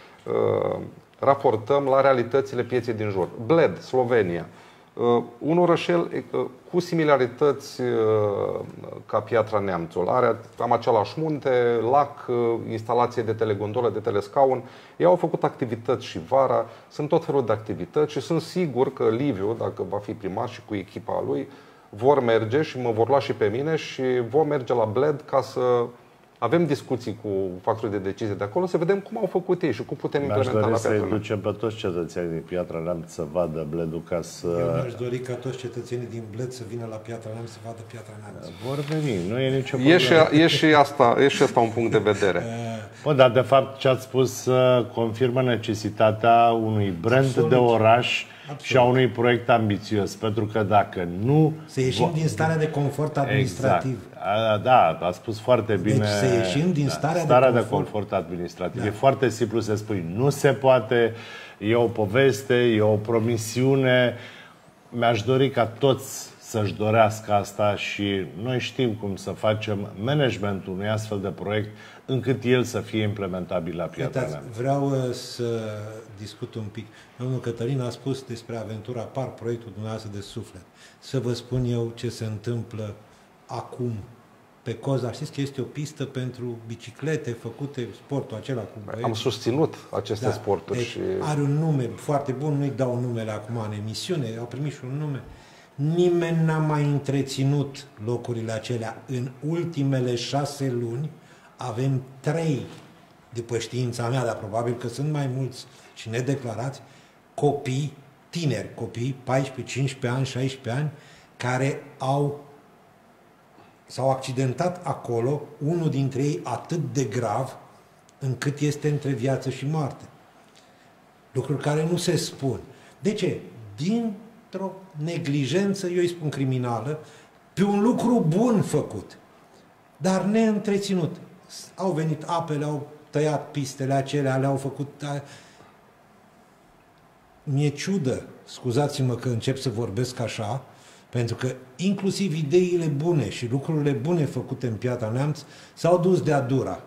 Speaker 4: uh, raportăm la realitățile pieței din jur. Bled, Slovenia. Uh, un orășel uh, cu similarități uh, ca Piatra Neamțul. Are am același munte, lac, uh, instalație de telegondolă, de telescaun. Ei au făcut activități și vara, sunt tot felul de activități și sunt sigur că Liviu, dacă va fi primar și cu echipa lui, vor merge și mă vor lua și pe mine și vom merge la Bled ca să avem discuții cu factorii de decizie de acolo, să vedem cum au făcut ei și cum putem implementa la
Speaker 3: Mi-aș dori
Speaker 4: Piatra
Speaker 3: să-i ducem pe toți cetățenii din Piatra Neamț să vadă Bledul ca să...
Speaker 2: Eu mi-aș dori ca toți cetățenii din Bled să vină la Piatra Neamț să vadă Piatra Neamț.
Speaker 3: Vor veni, nu e nicio problemă.
Speaker 4: E și, e, și asta, e și asta un punct de vedere.
Speaker 3: Bă, dar de fapt ce ați spus uh, confirmă necesitatea unui brand
Speaker 2: Absolut.
Speaker 3: de oraș
Speaker 2: Absolut.
Speaker 3: și a unui proiect ambițios. Pentru că dacă nu...
Speaker 2: Să ieșim din starea de confort administrativ.
Speaker 3: Exact. A, da, a spus foarte bine.
Speaker 2: Deci să ieșim din starea de
Speaker 3: starea de
Speaker 2: confort.
Speaker 3: confort administrativ.
Speaker 2: Da.
Speaker 3: E foarte simplu să spui nu se poate, e o poveste, e o promisiune. Mi-aș dori ca toți să-și dorească asta și noi știm cum să facem managementul unui astfel de proiect încât el să fie implementabil la Piatra
Speaker 2: Uitați,
Speaker 3: Neamț.
Speaker 2: vreau uh, să discut un pic. Domnul Cătălin a spus despre Aventura Park, proiectul dumneavoastră de suflet. Să vă spun eu ce se întâmplă acum pe Cozla. Știți că este o pistă pentru biciclete făcute, sportul acela cu băieți.
Speaker 4: Am susținut aceste
Speaker 2: Da.
Speaker 4: sporturi
Speaker 2: Deci
Speaker 4: și...
Speaker 2: are un nume foarte bun, nu-i dau numele acum în emisiune, au primit și un nume. Nimeni n-a mai întreținut locurile acelea. În ultimele șase luni avem trei, după știința mea, dar probabil că sunt mai mulți și nedeclarați, copii, tineri copii, paisprezece, cincisprezece ani, șaisprezece ani, care au s-au accidentat acolo, unul dintre ei atât de grav, încât este între viață și moarte. lucruri care nu se spun. De ce? Dintr-o neglijență, eu îi spun criminală, pe un lucru bun făcut, dar neîntreținut. Au venit apele, au tăiat pistele acelea, le-au făcut... Mi-e ciudă, scuzați-mă că încep să vorbesc așa, pentru că inclusiv ideile bune și lucrurile bune făcute în Piatra Neamț s-au dus de-a dura,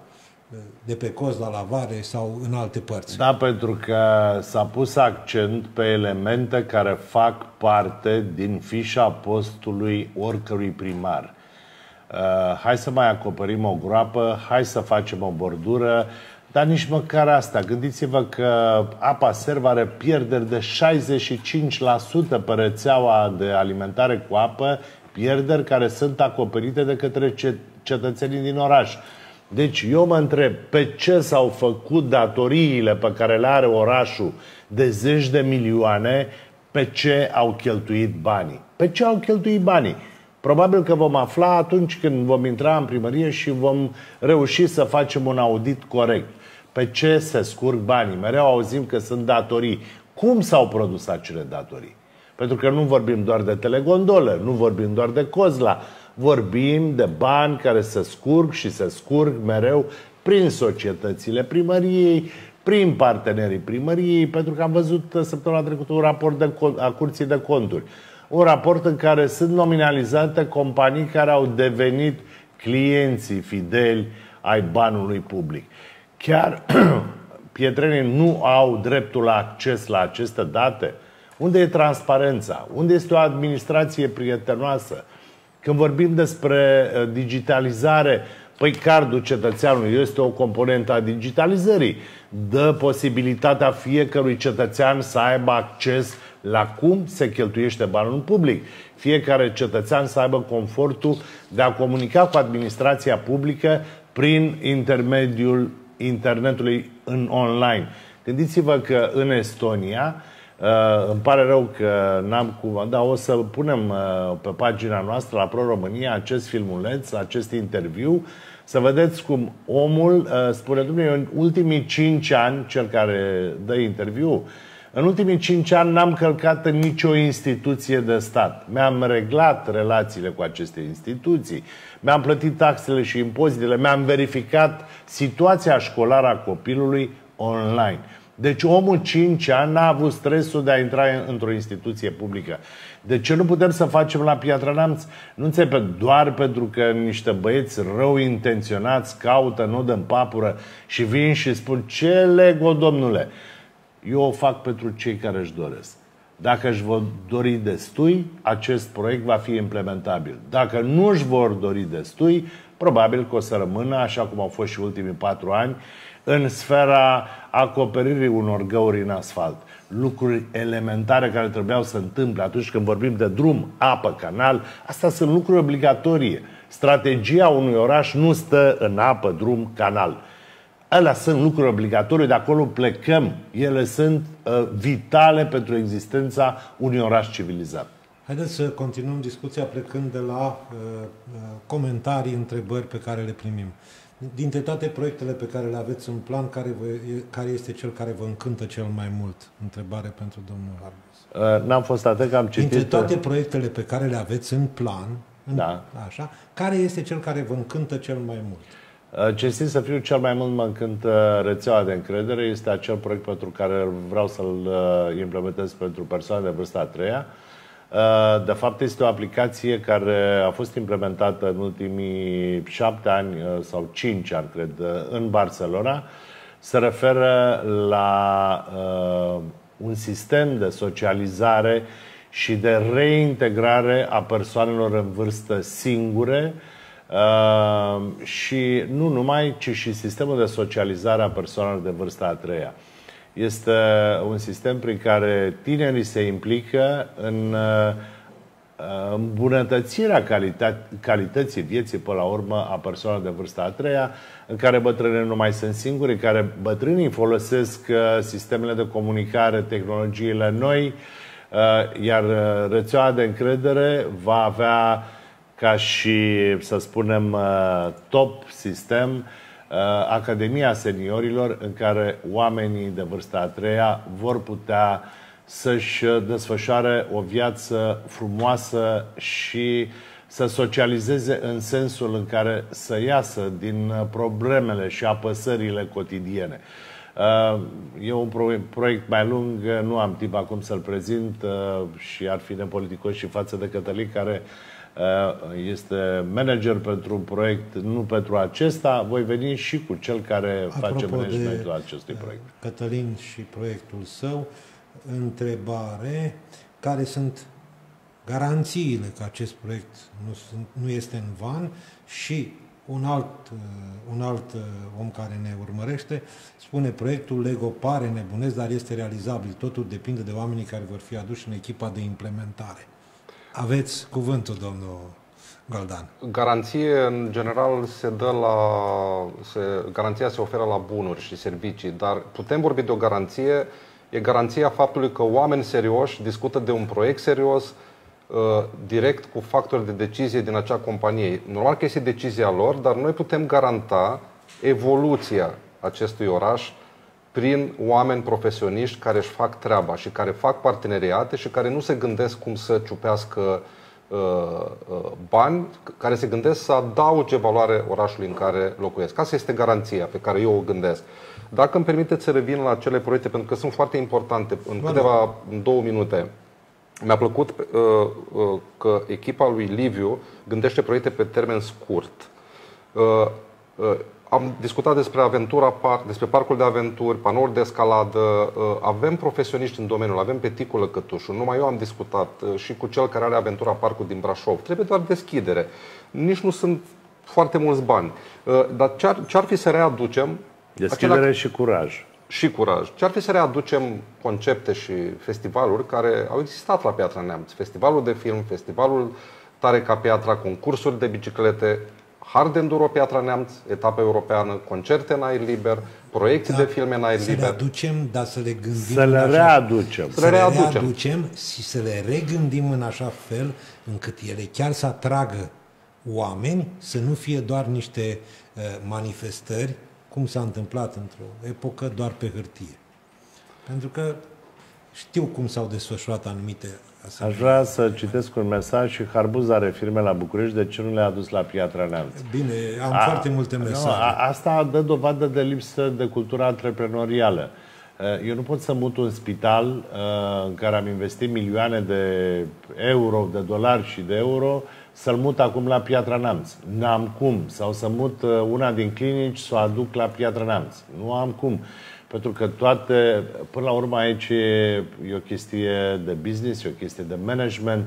Speaker 2: de pe coz la lavare sau în alte părți.
Speaker 3: Da, pentru că s-a pus accent pe elemente care fac parte din fișa postului oricărui primar. Uh, hai să mai acoperim o groapă, hai să facem o bordură, dar nici măcar asta. Gândiți-vă că Apa Serv are pierderi de șaizeci și cinci la sută pe rețeaua de alimentare cu apă, pierderi care sunt acoperite de către cetățenii din oraș. Deci eu mă întreb, pe ce s-au făcut datoriile pe care le are orașul de zeci de milioane, pe ce au cheltuit banii? Pe ce au cheltuit banii? Probabil că vom afla atunci când vom intra în primărie și vom reuși să facem un audit corect. Pe ce se scurg banii? Mereu auzim că sunt datorii. Cum s-au produs acele datorii? Pentru că nu vorbim doar de telegondolă, nu vorbim doar de Cozla, vorbim de bani care se scurg și se scurg mereu prin societățile primăriei, prin partenerii primăriei, pentru că am văzut săptămâna trecută un raport de, a Curții de Conturi. Un raport în care sunt nominalizate companii care au devenit clienții fideli ai banului public. Chiar pietrenii nu au dreptul la acces la aceste date? Unde e transparența? Unde este o administrație prietenoasă? Când vorbim despre digitalizare, păi cardul cetățeanului este o componentă a digitalizării. Dă posibilitatea fiecărui cetățean să aibă acces la cum se cheltuiește banul public. Fiecare cetățean să aibă confortul de a comunica cu administrația publică prin intermediul internetului în online. Gândiți-vă că în Estonia, uh, îmi pare rău că n-am cum, dar o să punem uh, pe pagina noastră la Pro-România acest filmuleț, acest interviu, să vedeți cum omul uh, spune, dumneavoastră, în ultimii cinci ani, cel care dă interviu, în ultimii cinci ani n-am călcat în nicio instituție de stat. Mi-am reglat relațiile cu aceste instituții, mi-am plătit taxele și impozitele, mi-am verificat situația școlară a copilului online. Deci omul cinci ani n-a avut stresul de a intra într-o instituție publică. De ce nu putem să facem la Piatra Neamț? Nu înțeleg, doar pentru că niște băieți rău intenționați caută nod în papură și vin și spun: ce lego, domnule? Eu o fac pentru cei care își doresc. Dacă își vor dori destui, acest proiect va fi implementabil. Dacă nu își vor dori destui, probabil că o să rămână, așa cum au fost și ultimii patru ani, în sfera acoperirii unor găuri în asfalt. Lucruri elementare care trebuiau să întâmple atunci când vorbim de drum, apă, canal. Astea sunt lucruri obligatorii. Strategia unui oraș nu stă în apă, drum, canal. Alea sunt lucruri obligatorii, de acolo plecăm. Ele sunt uh, vitale pentru existența unui oraș civilizat.
Speaker 2: Haideți să continuăm discuția plecând de la uh, comentarii, întrebări pe care le primim. Dintre toate proiectele pe care le aveți în plan, care, vă, care este cel care vă încântă cel mai mult? Întrebare pentru domnul Hargus.
Speaker 3: Uh, n-am fost atât că am citit...
Speaker 2: Dintre toate proiectele pe care le aveți în plan, în,
Speaker 3: da.
Speaker 2: așa, care este cel care vă încântă cel mai mult?
Speaker 3: Cinstit să fiu, cel mai mult mă încântă rețeaua de încredere. Este acel proiect pentru care vreau să-l implementez pentru persoane de vârsta a treia. De fapt, este o aplicație care a fost implementată în ultimii șapte ani sau cinci ani, cred, în Barcelona. Se referă la un sistem de socializare și de reintegrare a persoanelor în vârstă singure, Uh, și nu numai, ci și sistemul de socializare a persoanelor de vârsta a treia. Este un sistem prin care tinerii se implică în uh, îmbunătățirea calită- calității vieții, până la urmă, a persoanelor de vârsta a treia, în care bătrânii nu mai sunt singuri, în care bătrânii folosesc uh, sistemele de comunicare, tehnologiile noi, uh, iar rețeaua de încredere va avea ca și, să spunem, top sistem, Academia Seniorilor, în care oamenii de vârsta a treia vor putea să-și desfășoare o viață frumoasă și să socializeze în sensul în care să iasă din problemele și apăsările cotidiene. E un proiect mai lung, nu am timp acum să-l prezint și ar fi nepoliticos și față de Cătălin, care este manager pentru un proiect, nu pentru acesta. Voi veni și cu cel care Apropo face managementul acestui proiect.
Speaker 2: Cătălin și proiectul său, întrebare: care sunt garanțiile că acest proiect nu, sunt, nu este în van? Și un alt, un alt om care ne urmărește spune: proiectul Lego pare nebunesc, dar este realizabil. Totul depinde de oamenii care vor fi aduși în echipa de implementare. Aveți cuvântul, domnul Goldan.
Speaker 4: Garanție, în general, se dă la... Se, garanția se oferă la bunuri și servicii, dar putem vorbi de o garanție. E garanția faptului că oameni serioși discută de un proiect serios, direct cu factori de decizie din acea companie. Normal că este decizia lor, dar noi putem garanta evoluția acestui oraș prin oameni profesioniști care își fac treaba și care fac parteneriate și care nu se gândesc cum să ciupească uh, uh, bani, care se gândesc să adauge valoare orașului în care locuiesc. Asta este garanția pe care eu o gândesc. Dacă îmi permiteți să revin la acele proiecte, pentru că sunt foarte importante, în câteva, în două minute. Mi-a plăcut uh, uh, că echipa lui Liviu gândește proiecte pe termen scurt. Uh, uh, am discutat despre aventura parc, despre parcul de aventuri, panouri de escaladă. Uh, avem profesioniști în domeniul, avem pe Ticu Lăcătușu. Numai eu am discutat uh, și cu cel care are aventura parcul din Brașov. Trebuie doar deschidere. Nici nu sunt foarte mulți bani. Uh, dar ce-ar, ce-ar fi să readucem?
Speaker 3: Deschidere acelea... și curaj.
Speaker 4: Și curaj. Ce ar fi să readucem concepte și festivaluri care au existat la Piatra Neamț? Festivalul de film, festivalul Tare ca Piatra, concursuri de biciclete, hard enduro Piatra Neamț, etapă europeană, concerte în aer liber, proiecții da, de filme în aer
Speaker 2: să
Speaker 4: liber.
Speaker 2: Să le aducem, dar să le gândim
Speaker 3: Să le readucem.
Speaker 2: Să le readucem. readucem și să le regândim în așa fel încât ele chiar să atragă oameni, să nu fie doar niște uh, manifestări, cum s-a întâmplat într-o epocă, doar pe hârtie. Pentru că știu cum s-au desfășurat anumite asemenea.
Speaker 3: Aș vrea să citesc un mesaj și Harbuz are firme la București, de ce nu le-a adus la Piatra Neamț?
Speaker 2: Bine, am a, foarte multe mesaje.
Speaker 3: Nu, a, asta dă dovadă de lipsă de cultură antreprenorială. Eu nu pot să mut un spital în care am investit milioane de euro, de dolari și de euro, să-l mut acum la Piatra Neamț. N-am cum. Sau să mut una din clinici să o aduc la Piatra Neamț. Nu am cum. Pentru că toate, până la urmă aici e o chestie de business, e o chestie de management.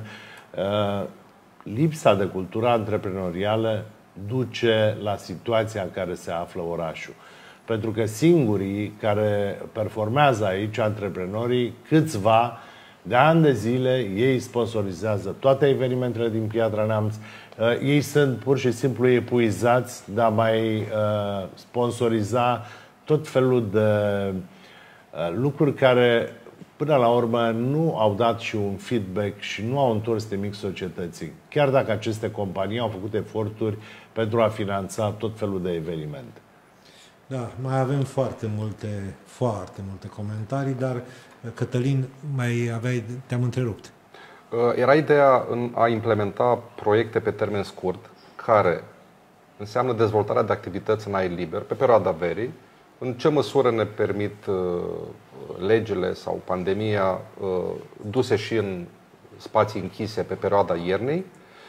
Speaker 3: Lipsa de cultură antreprenorială duce la situația în care se află orașul. Pentru că singurii care performează aici, antreprenorii, câțiva, de ani de zile, ei sponsorizează toate evenimentele din Piatra Neamț. Uh, ei sunt pur și simplu epuizați de a mai uh, sponsoriza tot felul de uh, lucruri care, până la urmă, nu au dat și un feedback și nu au întors nimic societății. Chiar dacă aceste companii au făcut eforturi pentru a finanța tot felul de evenimente.
Speaker 2: Da, mai avem foarte multe, foarte multe comentarii, dar Cătălin, mai aveai, te-am întrerupt.
Speaker 4: Era ideea în a implementa proiecte pe termen scurt, care înseamnă dezvoltarea de activități în aer liber pe perioada verii, în ce măsură ne permit legile sau pandemia duse și în spații închise pe perioada iernii.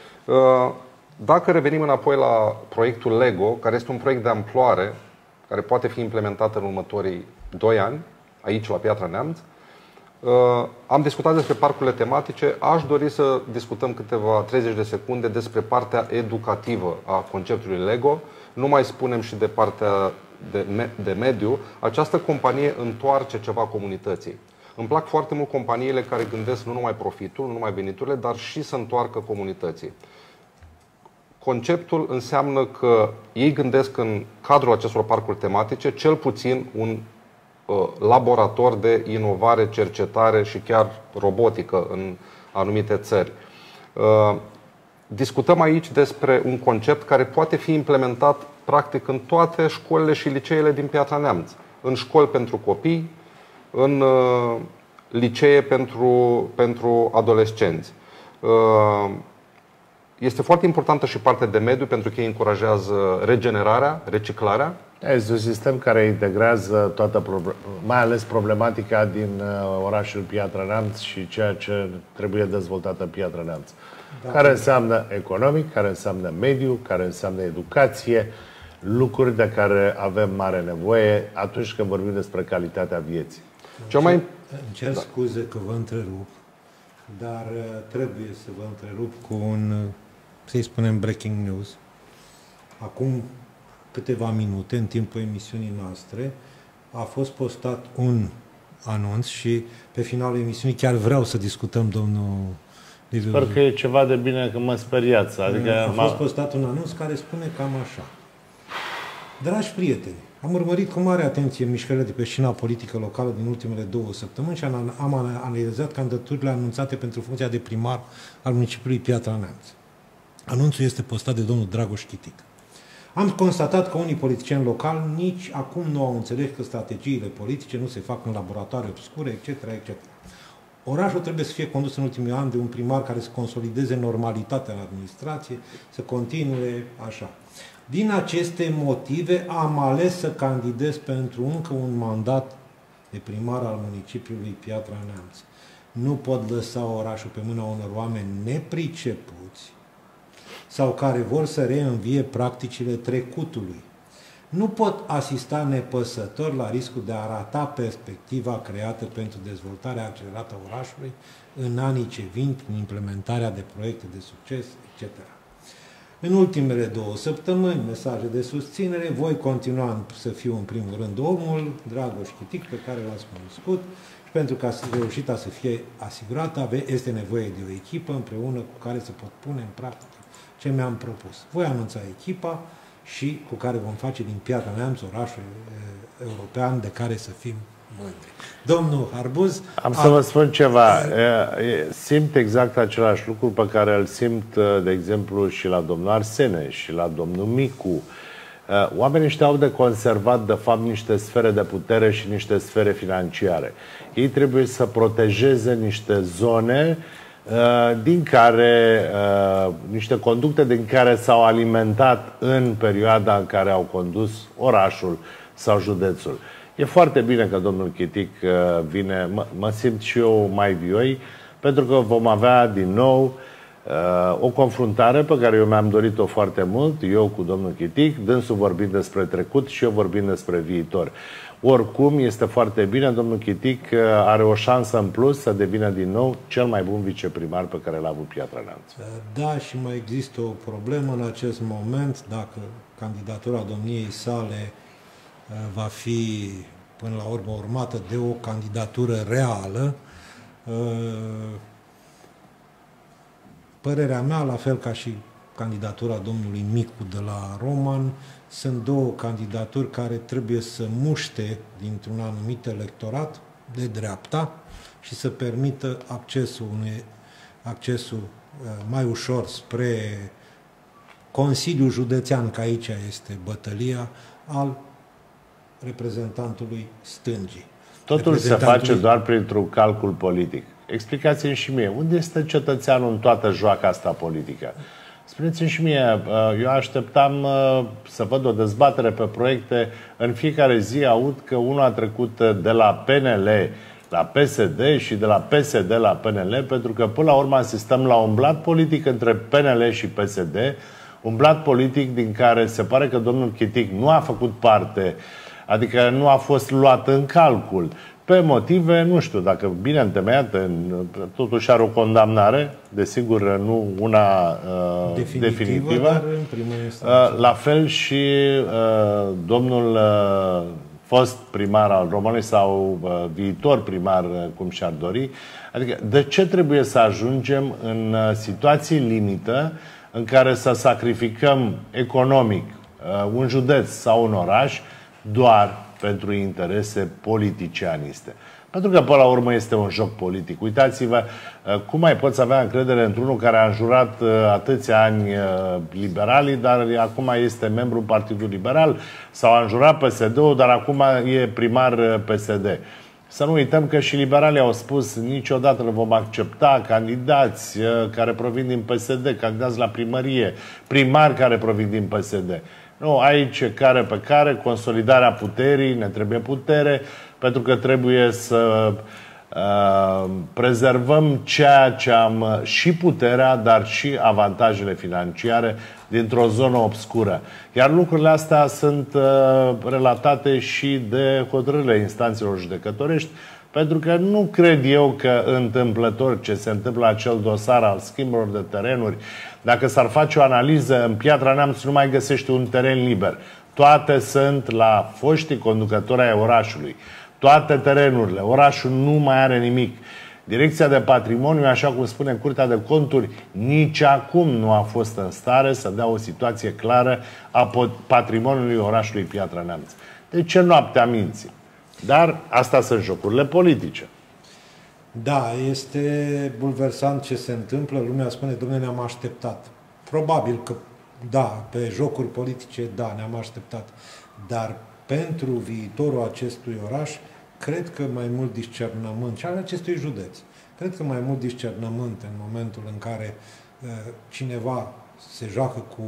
Speaker 4: Dacă revenim înapoi la proiectul Lego, care este un proiect de amploare, care poate fi implementat în următorii doi ani, aici la Piatra Neamț. Am discutat despre parcurile tematice. Aș dori să discutăm câteva treizeci de secunde despre partea educativă a conceptului Lego. Nu mai spunem și de partea de, me de mediu. Această companie întoarce ceva comunității. Îmi plac foarte mult companiile care gândesc nu numai profitul, nu numai veniturile, dar și să întoarcă comunității. Conceptul înseamnă că ei gândesc în cadrul acestor parcuri tematice cel puțin un uh, laborator de inovare, cercetare și chiar robotică în anumite țări. Uh, discutăm aici despre un concept care poate fi implementat practic în toate școlile și liceele din Piatra Neamț. În școli pentru copii, în uh, licee pentru, pentru adolescenți. Uh, este foarte importantă și partea de mediu, pentru că ei încurajează regenerarea, reciclarea.
Speaker 3: Este un sistem care integrează toată, mai ales problematica din uh, orașul Piatra Neamț și ceea ce trebuie dezvoltată în Piatra Neamț. Da. Care înseamnă economic, care înseamnă mediu, care înseamnă educație, lucruri de care avem mare nevoie atunci când vorbim despre calitatea vieții.
Speaker 2: Cel mai... Îmi cer scuze că vă întrerup, dar trebuie să vă întrerup cu un, să-i spunem, breaking news. Acum câteva minute, în timpul emisiunii noastre, a fost postat un anunț și pe finalul emisiunii chiar vreau să discutăm, domnul...
Speaker 3: Sper că e ceva de bine, că mă speriați. Adică
Speaker 2: a fost postat un anunț care spune cam așa. Dragi prieteni, am urmărit cu mare atenție mișcările de pe scena politică locală din ultimele două săptămâni și am analizat candidaturile anunțate pentru funcția de primar al municipiului Piatra Neamț. Anunțul este postat de domnul Dragoș Chitic. Am constatat că unii politicieni locali nici acum nu au înțeles că strategiile politice nu se fac în laboratoare obscure, et cetera, et cetera. Orașul trebuie să fie condus în ultimii ani de un primar care să consolideze normalitatea în administrație, să continue așa. Din aceste motive am ales să candidez pentru încă un mandat de primar al municipiului Piatra Neamț. Nu pot lăsa orașul pe mâna unor oameni nepricepuți sau care vor să reînvie practicile trecutului. Nu pot asista nepăsător la riscul de a rata perspectiva creată pentru dezvoltarea accelerată a orașului în anii ce vin prin implementarea de proiecte de succes, et cetera. În ultimele două săptămâni, mesaje de susținere, voi continua să fiu în primul rând omul, Dragoș Chitic, pe care l-ați cunoscut, și pentru ca reușita să fie asigurată, este nevoie de o echipă împreună cu care să pot pune în practică ce mi-am propus. Voi anunța echipa și cu care vom face din Piatra Neamț orașul european de care să fim mândri. Domnul Harbuz...
Speaker 3: Am să vă spun ceva. Simt exact același lucru pe care îl simt, de exemplu, și la domnul Arsene și la domnul Micu. Oamenii ăștia au de conservat, de fapt, niște sfere de putere și niște sfere financiare. Ei trebuie să protejeze niște zone din care, niște conducte din care s-au alimentat în perioada în care au condus orașul sau județul. E foarte bine că domnul Chitic vine, mă, mă simt și eu mai vioi, pentru că vom avea din nou o confruntare pe care eu mi-am dorit-o foarte mult, eu cu domnul Chitic, dânsul vorbind despre trecut și eu vorbind despre viitor. Oricum, este foarte bine, domnul Chitic are o șansă în plus să devină din nou cel mai bun viceprimar pe care l-a avut Piatra Neamț.
Speaker 2: Da, și mai există o problemă în acest moment, dacă candidatura domniei sale va fi până la urmă urmată de o candidatură reală. Părerea mea, la fel ca și candidatura domnului Micu de la Roman, sunt două candidaturi care trebuie să muște dintr-un anumit electorat de dreapta și să permită accesul, unui, accesul mai ușor spre Consiliul Județean, că aici este bătălia, al reprezentantului stângii.
Speaker 3: Totul se face doar printr-un calcul politic. Explicați-mi și mie, unde este cetățeanul în toată joaca asta politică? Spuneți-mi și mie, eu așteptam să văd o dezbatere pe proiecte. În fiecare zi aud că unul a trecut de la P N L la P S D și de la P S D la P N L, pentru că până la urmă asistăm la un blat politic între P N L și P S D, un blat politic din care se pare că domnul Chitic nu a făcut parte, adică nu a fost luat în calcul. Pe motive, nu știu, dacă bine întemeiate, totuși are o condamnare, desigur nu una uh, definitivă, definitivă.
Speaker 2: Dar în primă instanță.
Speaker 3: Uh, la fel și uh, domnul uh, fost primar al României sau uh, viitor primar, uh, cum și-ar dori. Adică, de ce trebuie să ajungem în uh, situații limită în care să sacrificăm economic uh, un județ sau un oraș doar pentru interese politicianiste. Pentru că, până la urmă, este un joc politic. Uitați-vă, cum mai poți avea încredere într-unul care a înjurat atâția ani liberalii, dar acum este membru Partidului Liberal, sau a înjurat P S D-ul, dar acum e primar P S D. Să nu uităm că și liberalii au spus niciodată nu vom accepta candidați care provin din P S D, candidați la primărie, primari care provin din P S D. Nu, aici care pe care, consolidarea puterii, ne trebuie putere, pentru că trebuie să uh, prezervăm ceea ce am, și puterea, dar și avantajele financiare dintr-o zonă obscură. Iar lucrurile astea sunt uh, relatate și de hotărârile instanțelor judecătorești, pentru că nu cred eu că întâmplător ce se întâmplă la acel dosar al schimburilor de terenuri, dacă s-ar face o analiză, în Piatra Neamț nu mai găsești un teren liber. Toate sunt la foștii conducători ai orașului. Toate terenurile. Orașul nu mai are nimic. Direcția de Patrimoniu, așa cum spune Curtea de Conturi, nici acum nu a fost în stare să dea o situație clară a patrimoniului orașului Piatra Neamț. De ce noaptea minții? Dar astea sunt jocurile politice.
Speaker 2: Da, este bulversant ce se întâmplă. Lumea spune, domnule, ne-am așteptat. Probabil că, da, pe jocuri politice, da, ne-am așteptat. Dar pentru viitorul acestui oraș, cred că mai mult discernământ, și al acestui județ, cred că mai mult discernământ în momentul în care uh, cineva se joacă cu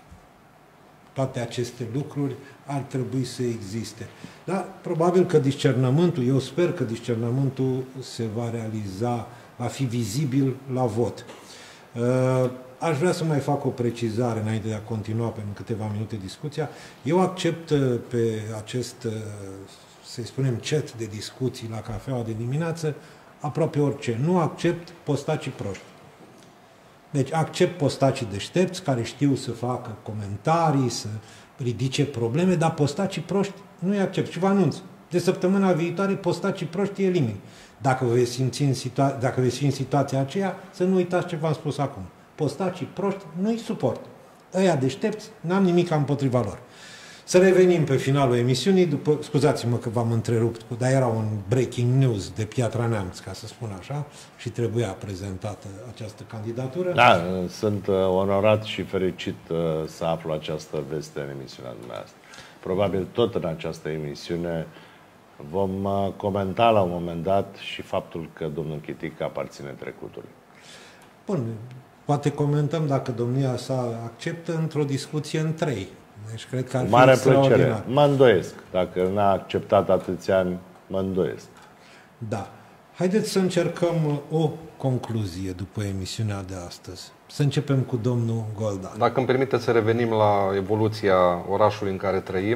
Speaker 2: toate aceste lucruri, ar trebui să existe. Dar probabil că discernământul, eu sper că discernământul se va realiza, va fi vizibil la vot. Uh, Aș vrea să mai fac o precizare înainte de a continua pe în câteva minute discuția. Eu accept pe acest, să-i spunem, chat de discuții la cafeaua de dimineață aproape orice. Nu accept postacii proști. Deci accept postacii deștepți care știu să facă comentarii, să ridice probleme, dar postacii proști nu-i accept. Și vă anunț, de săptămâna viitoare postacii proști elimini. Dacă vă veți simți în, situa- dacă veți fi în situația aceea, să nu uitați ce v-am spus acum. Postacii proști nu-i suport. Ăia deștepți, n-am nimic împotriva lor. Să revenim pe finalul emisiunii, după, scuzați-mă că v-am întrerupt, dar era un breaking news de Piatra Neamț, ca să spun așa, și trebuia prezentată această candidatură.
Speaker 3: Da, sunt onorat și fericit să aflu această veste în emisiunea dumneavoastră. Probabil tot în această emisiune vom comenta la un moment dat și faptul că domnul Chitic aparține trecutului.
Speaker 2: Bun, poate comentăm dacă domnia sa acceptă într-o discuție în trei. Deci cred că ar fi
Speaker 3: mare plăcere. Mă îndoiesc. Dacă n-a acceptat atâția ani, mă îndoiesc.
Speaker 2: Da. Haideți să încercăm o concluzie după emisiunea de astăzi. Să începem cu domnul Goldan.
Speaker 4: Dacă îmi permiteți să revenim la evoluția orașului în care trăim,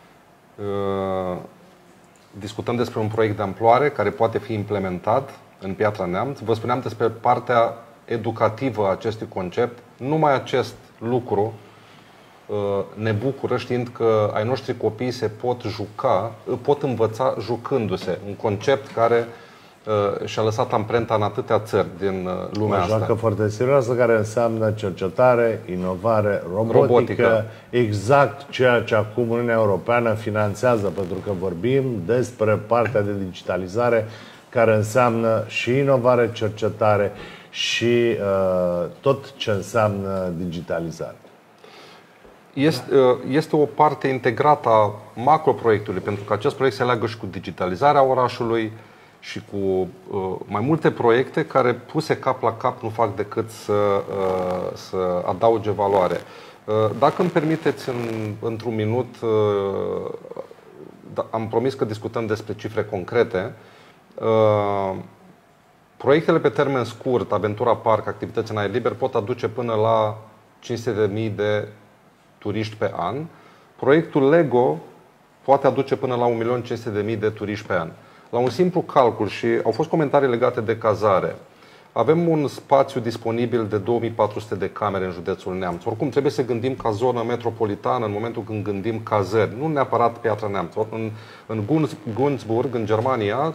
Speaker 4: discutăm despre un proiect de amploare care poate fi implementat în Piatra Neamț. Vă spuneam despre partea educativă a acestui concept. Numai acest lucru ne bucură știind că ai noștri copii se pot juca, pot învăța jucându-se. Un concept care și-a lăsat amprenta în atâtea țări din lumea asta.
Speaker 3: O joacă foarte serioasă care înseamnă cercetare, inovare, robotică, robotică, exact ceea ce acum Uniunea Europeană finanțează, pentru că vorbim despre partea de digitalizare care înseamnă și inovare, cercetare și uh, tot ce înseamnă digitalizare.
Speaker 4: Este, este o parte integrată a macroproiectului, pentru că acest proiect se leagă și cu digitalizarea orașului și cu uh, mai multe proiecte care, puse cap la cap, nu fac decât să, uh, să adauge valoare. Uh, dacă îmi permiteți, în, într-un minut, uh, am promis că discutăm despre cifre concrete. Uh, proiectele pe termen scurt, Aventura Park, activități în aer liber, pot aduce până la cinci sute de mii de turiști pe an. Proiectul Lego poate aduce până la un milion cinci sute de mii de turiști pe an. La un simplu calcul, și au fost comentarii legate de cazare, avem un spațiu disponibil de două mii patru sute de camere în județul Neamț. Oricum trebuie să gândim ca zonă metropolitană în momentul când gândim cazări, nu neapărat Piatra Neamț. În, în Gunzburg, în Germania,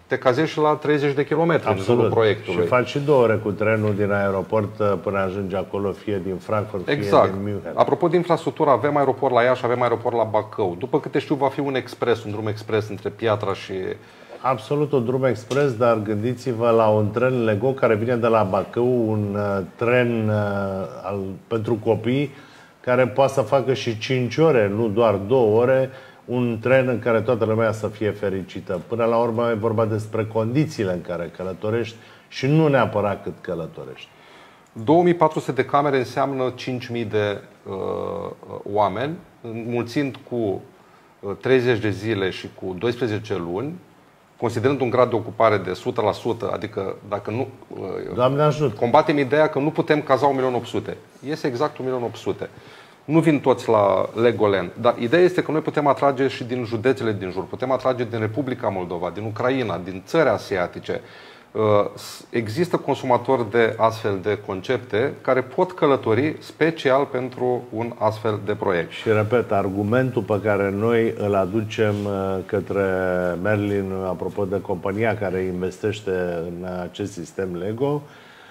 Speaker 4: te cazezi și la treizeci de kilometri în jurul proiectului.
Speaker 3: Și faci și două ore cu trenul din aeroport până ajungi acolo, fie din Frankfurt,
Speaker 4: exact.
Speaker 3: fie din München.
Speaker 4: Apropo de infrastructură, avem aeroport la Iași, avem aeroport la Bacău. După câte știu, va fi un expres, un drum expres între Piatra și...
Speaker 3: Absolut, un drum expres, dar gândiți-vă la un tren Lego care vine de la Bacău, un uh, tren uh, al, pentru copii, care poate să facă și cinci ore, nu doar două ore, un tren în care toată lumea să fie fericită. Până la urmă e vorba despre condițiile în care călătorești și nu neapărat cât călătorești.
Speaker 4: două mii patru sute de camere înseamnă cinci mii de uh, oameni, mulțind cu treizeci de zile și cu doisprezece luni, considerând un grad de ocupare de o sută la sută, adică dacă nu...
Speaker 3: Doamne ajută!
Speaker 4: Combatem ideea că nu putem caza un milion opt sute. Iese exact un milion opt sute. Nu vin toți la Legoland, dar ideea este că noi putem atrage și din județele din jur, putem atrage din Republica Moldova, din Ucraina, din țări asiatice. Există consumatori de astfel de concepte care pot călători special pentru un astfel de proiect.
Speaker 3: Și repet, argumentul pe care noi îl aducem către Merlin, apropo de compania care investește în acest sistem Lego,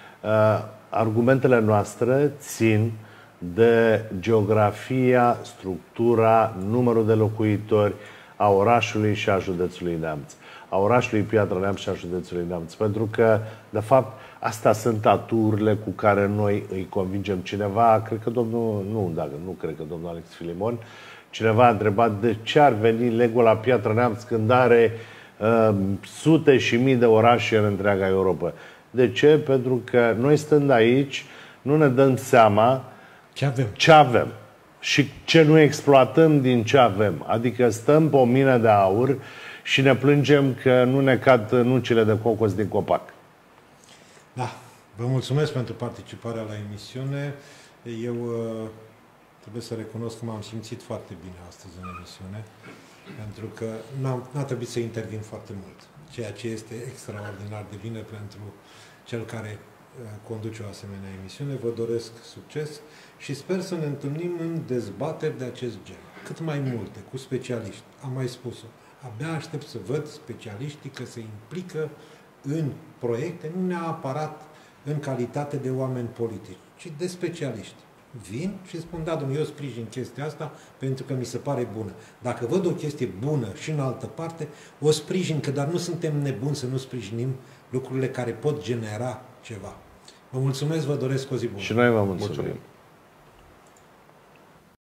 Speaker 3: argumentele noastre țin de geografia, structura, numărul de locuitori a orașului și a județului Neamț. A orașului Piatra Neamț și a județului Neamț. Pentru că, de fapt, astea sunt aturile cu care noi îi convingem. Cineva, cred că domnul, nu, dacă, nu cred că domnul Alex Filimon, cineva a întrebat de ce ar veni Lego la Piatra Neamț când are uh, sute și mii de orașe în întreaga Europa. De ce? Pentru că noi stând aici nu ne dăm seama
Speaker 2: ce avem.
Speaker 3: Ce avem și ce nu exploatăm din ce avem. Adică stăm pe o mină de aur și ne plângem că nu ne cad nucile de cocos din copac.
Speaker 2: Da. Vă mulțumesc pentru participarea la emisiune. Eu uh, trebuie să recunosc că m-am simțit foarte bine astăzi în emisiune, pentru că n-a trebuit să intervin foarte mult, ceea ce este extraordinar de bine pentru cel care conduce o asemenea emisiune. Vă doresc succes și sper să ne întâlnim în dezbateri de acest gen. Cât mai multe, cu specialiști. Am mai spus-o. Abia aștept să văd specialiștii că se implică în proiecte, nu neapărat în calitate de oameni politici, ci de specialiști. Vin și spun, da, domnule, eu sprijin chestia asta pentru că mi se pare bună. Dacă văd o chestie bună și în altă parte, o sprijin, că dar nu suntem nebuni să nu sprijinim lucrurile care pot genera ceva. Vă mulțumesc, vă doresc o zi bună.
Speaker 3: Și noi vă mulțumim.
Speaker 4: Mulțumim.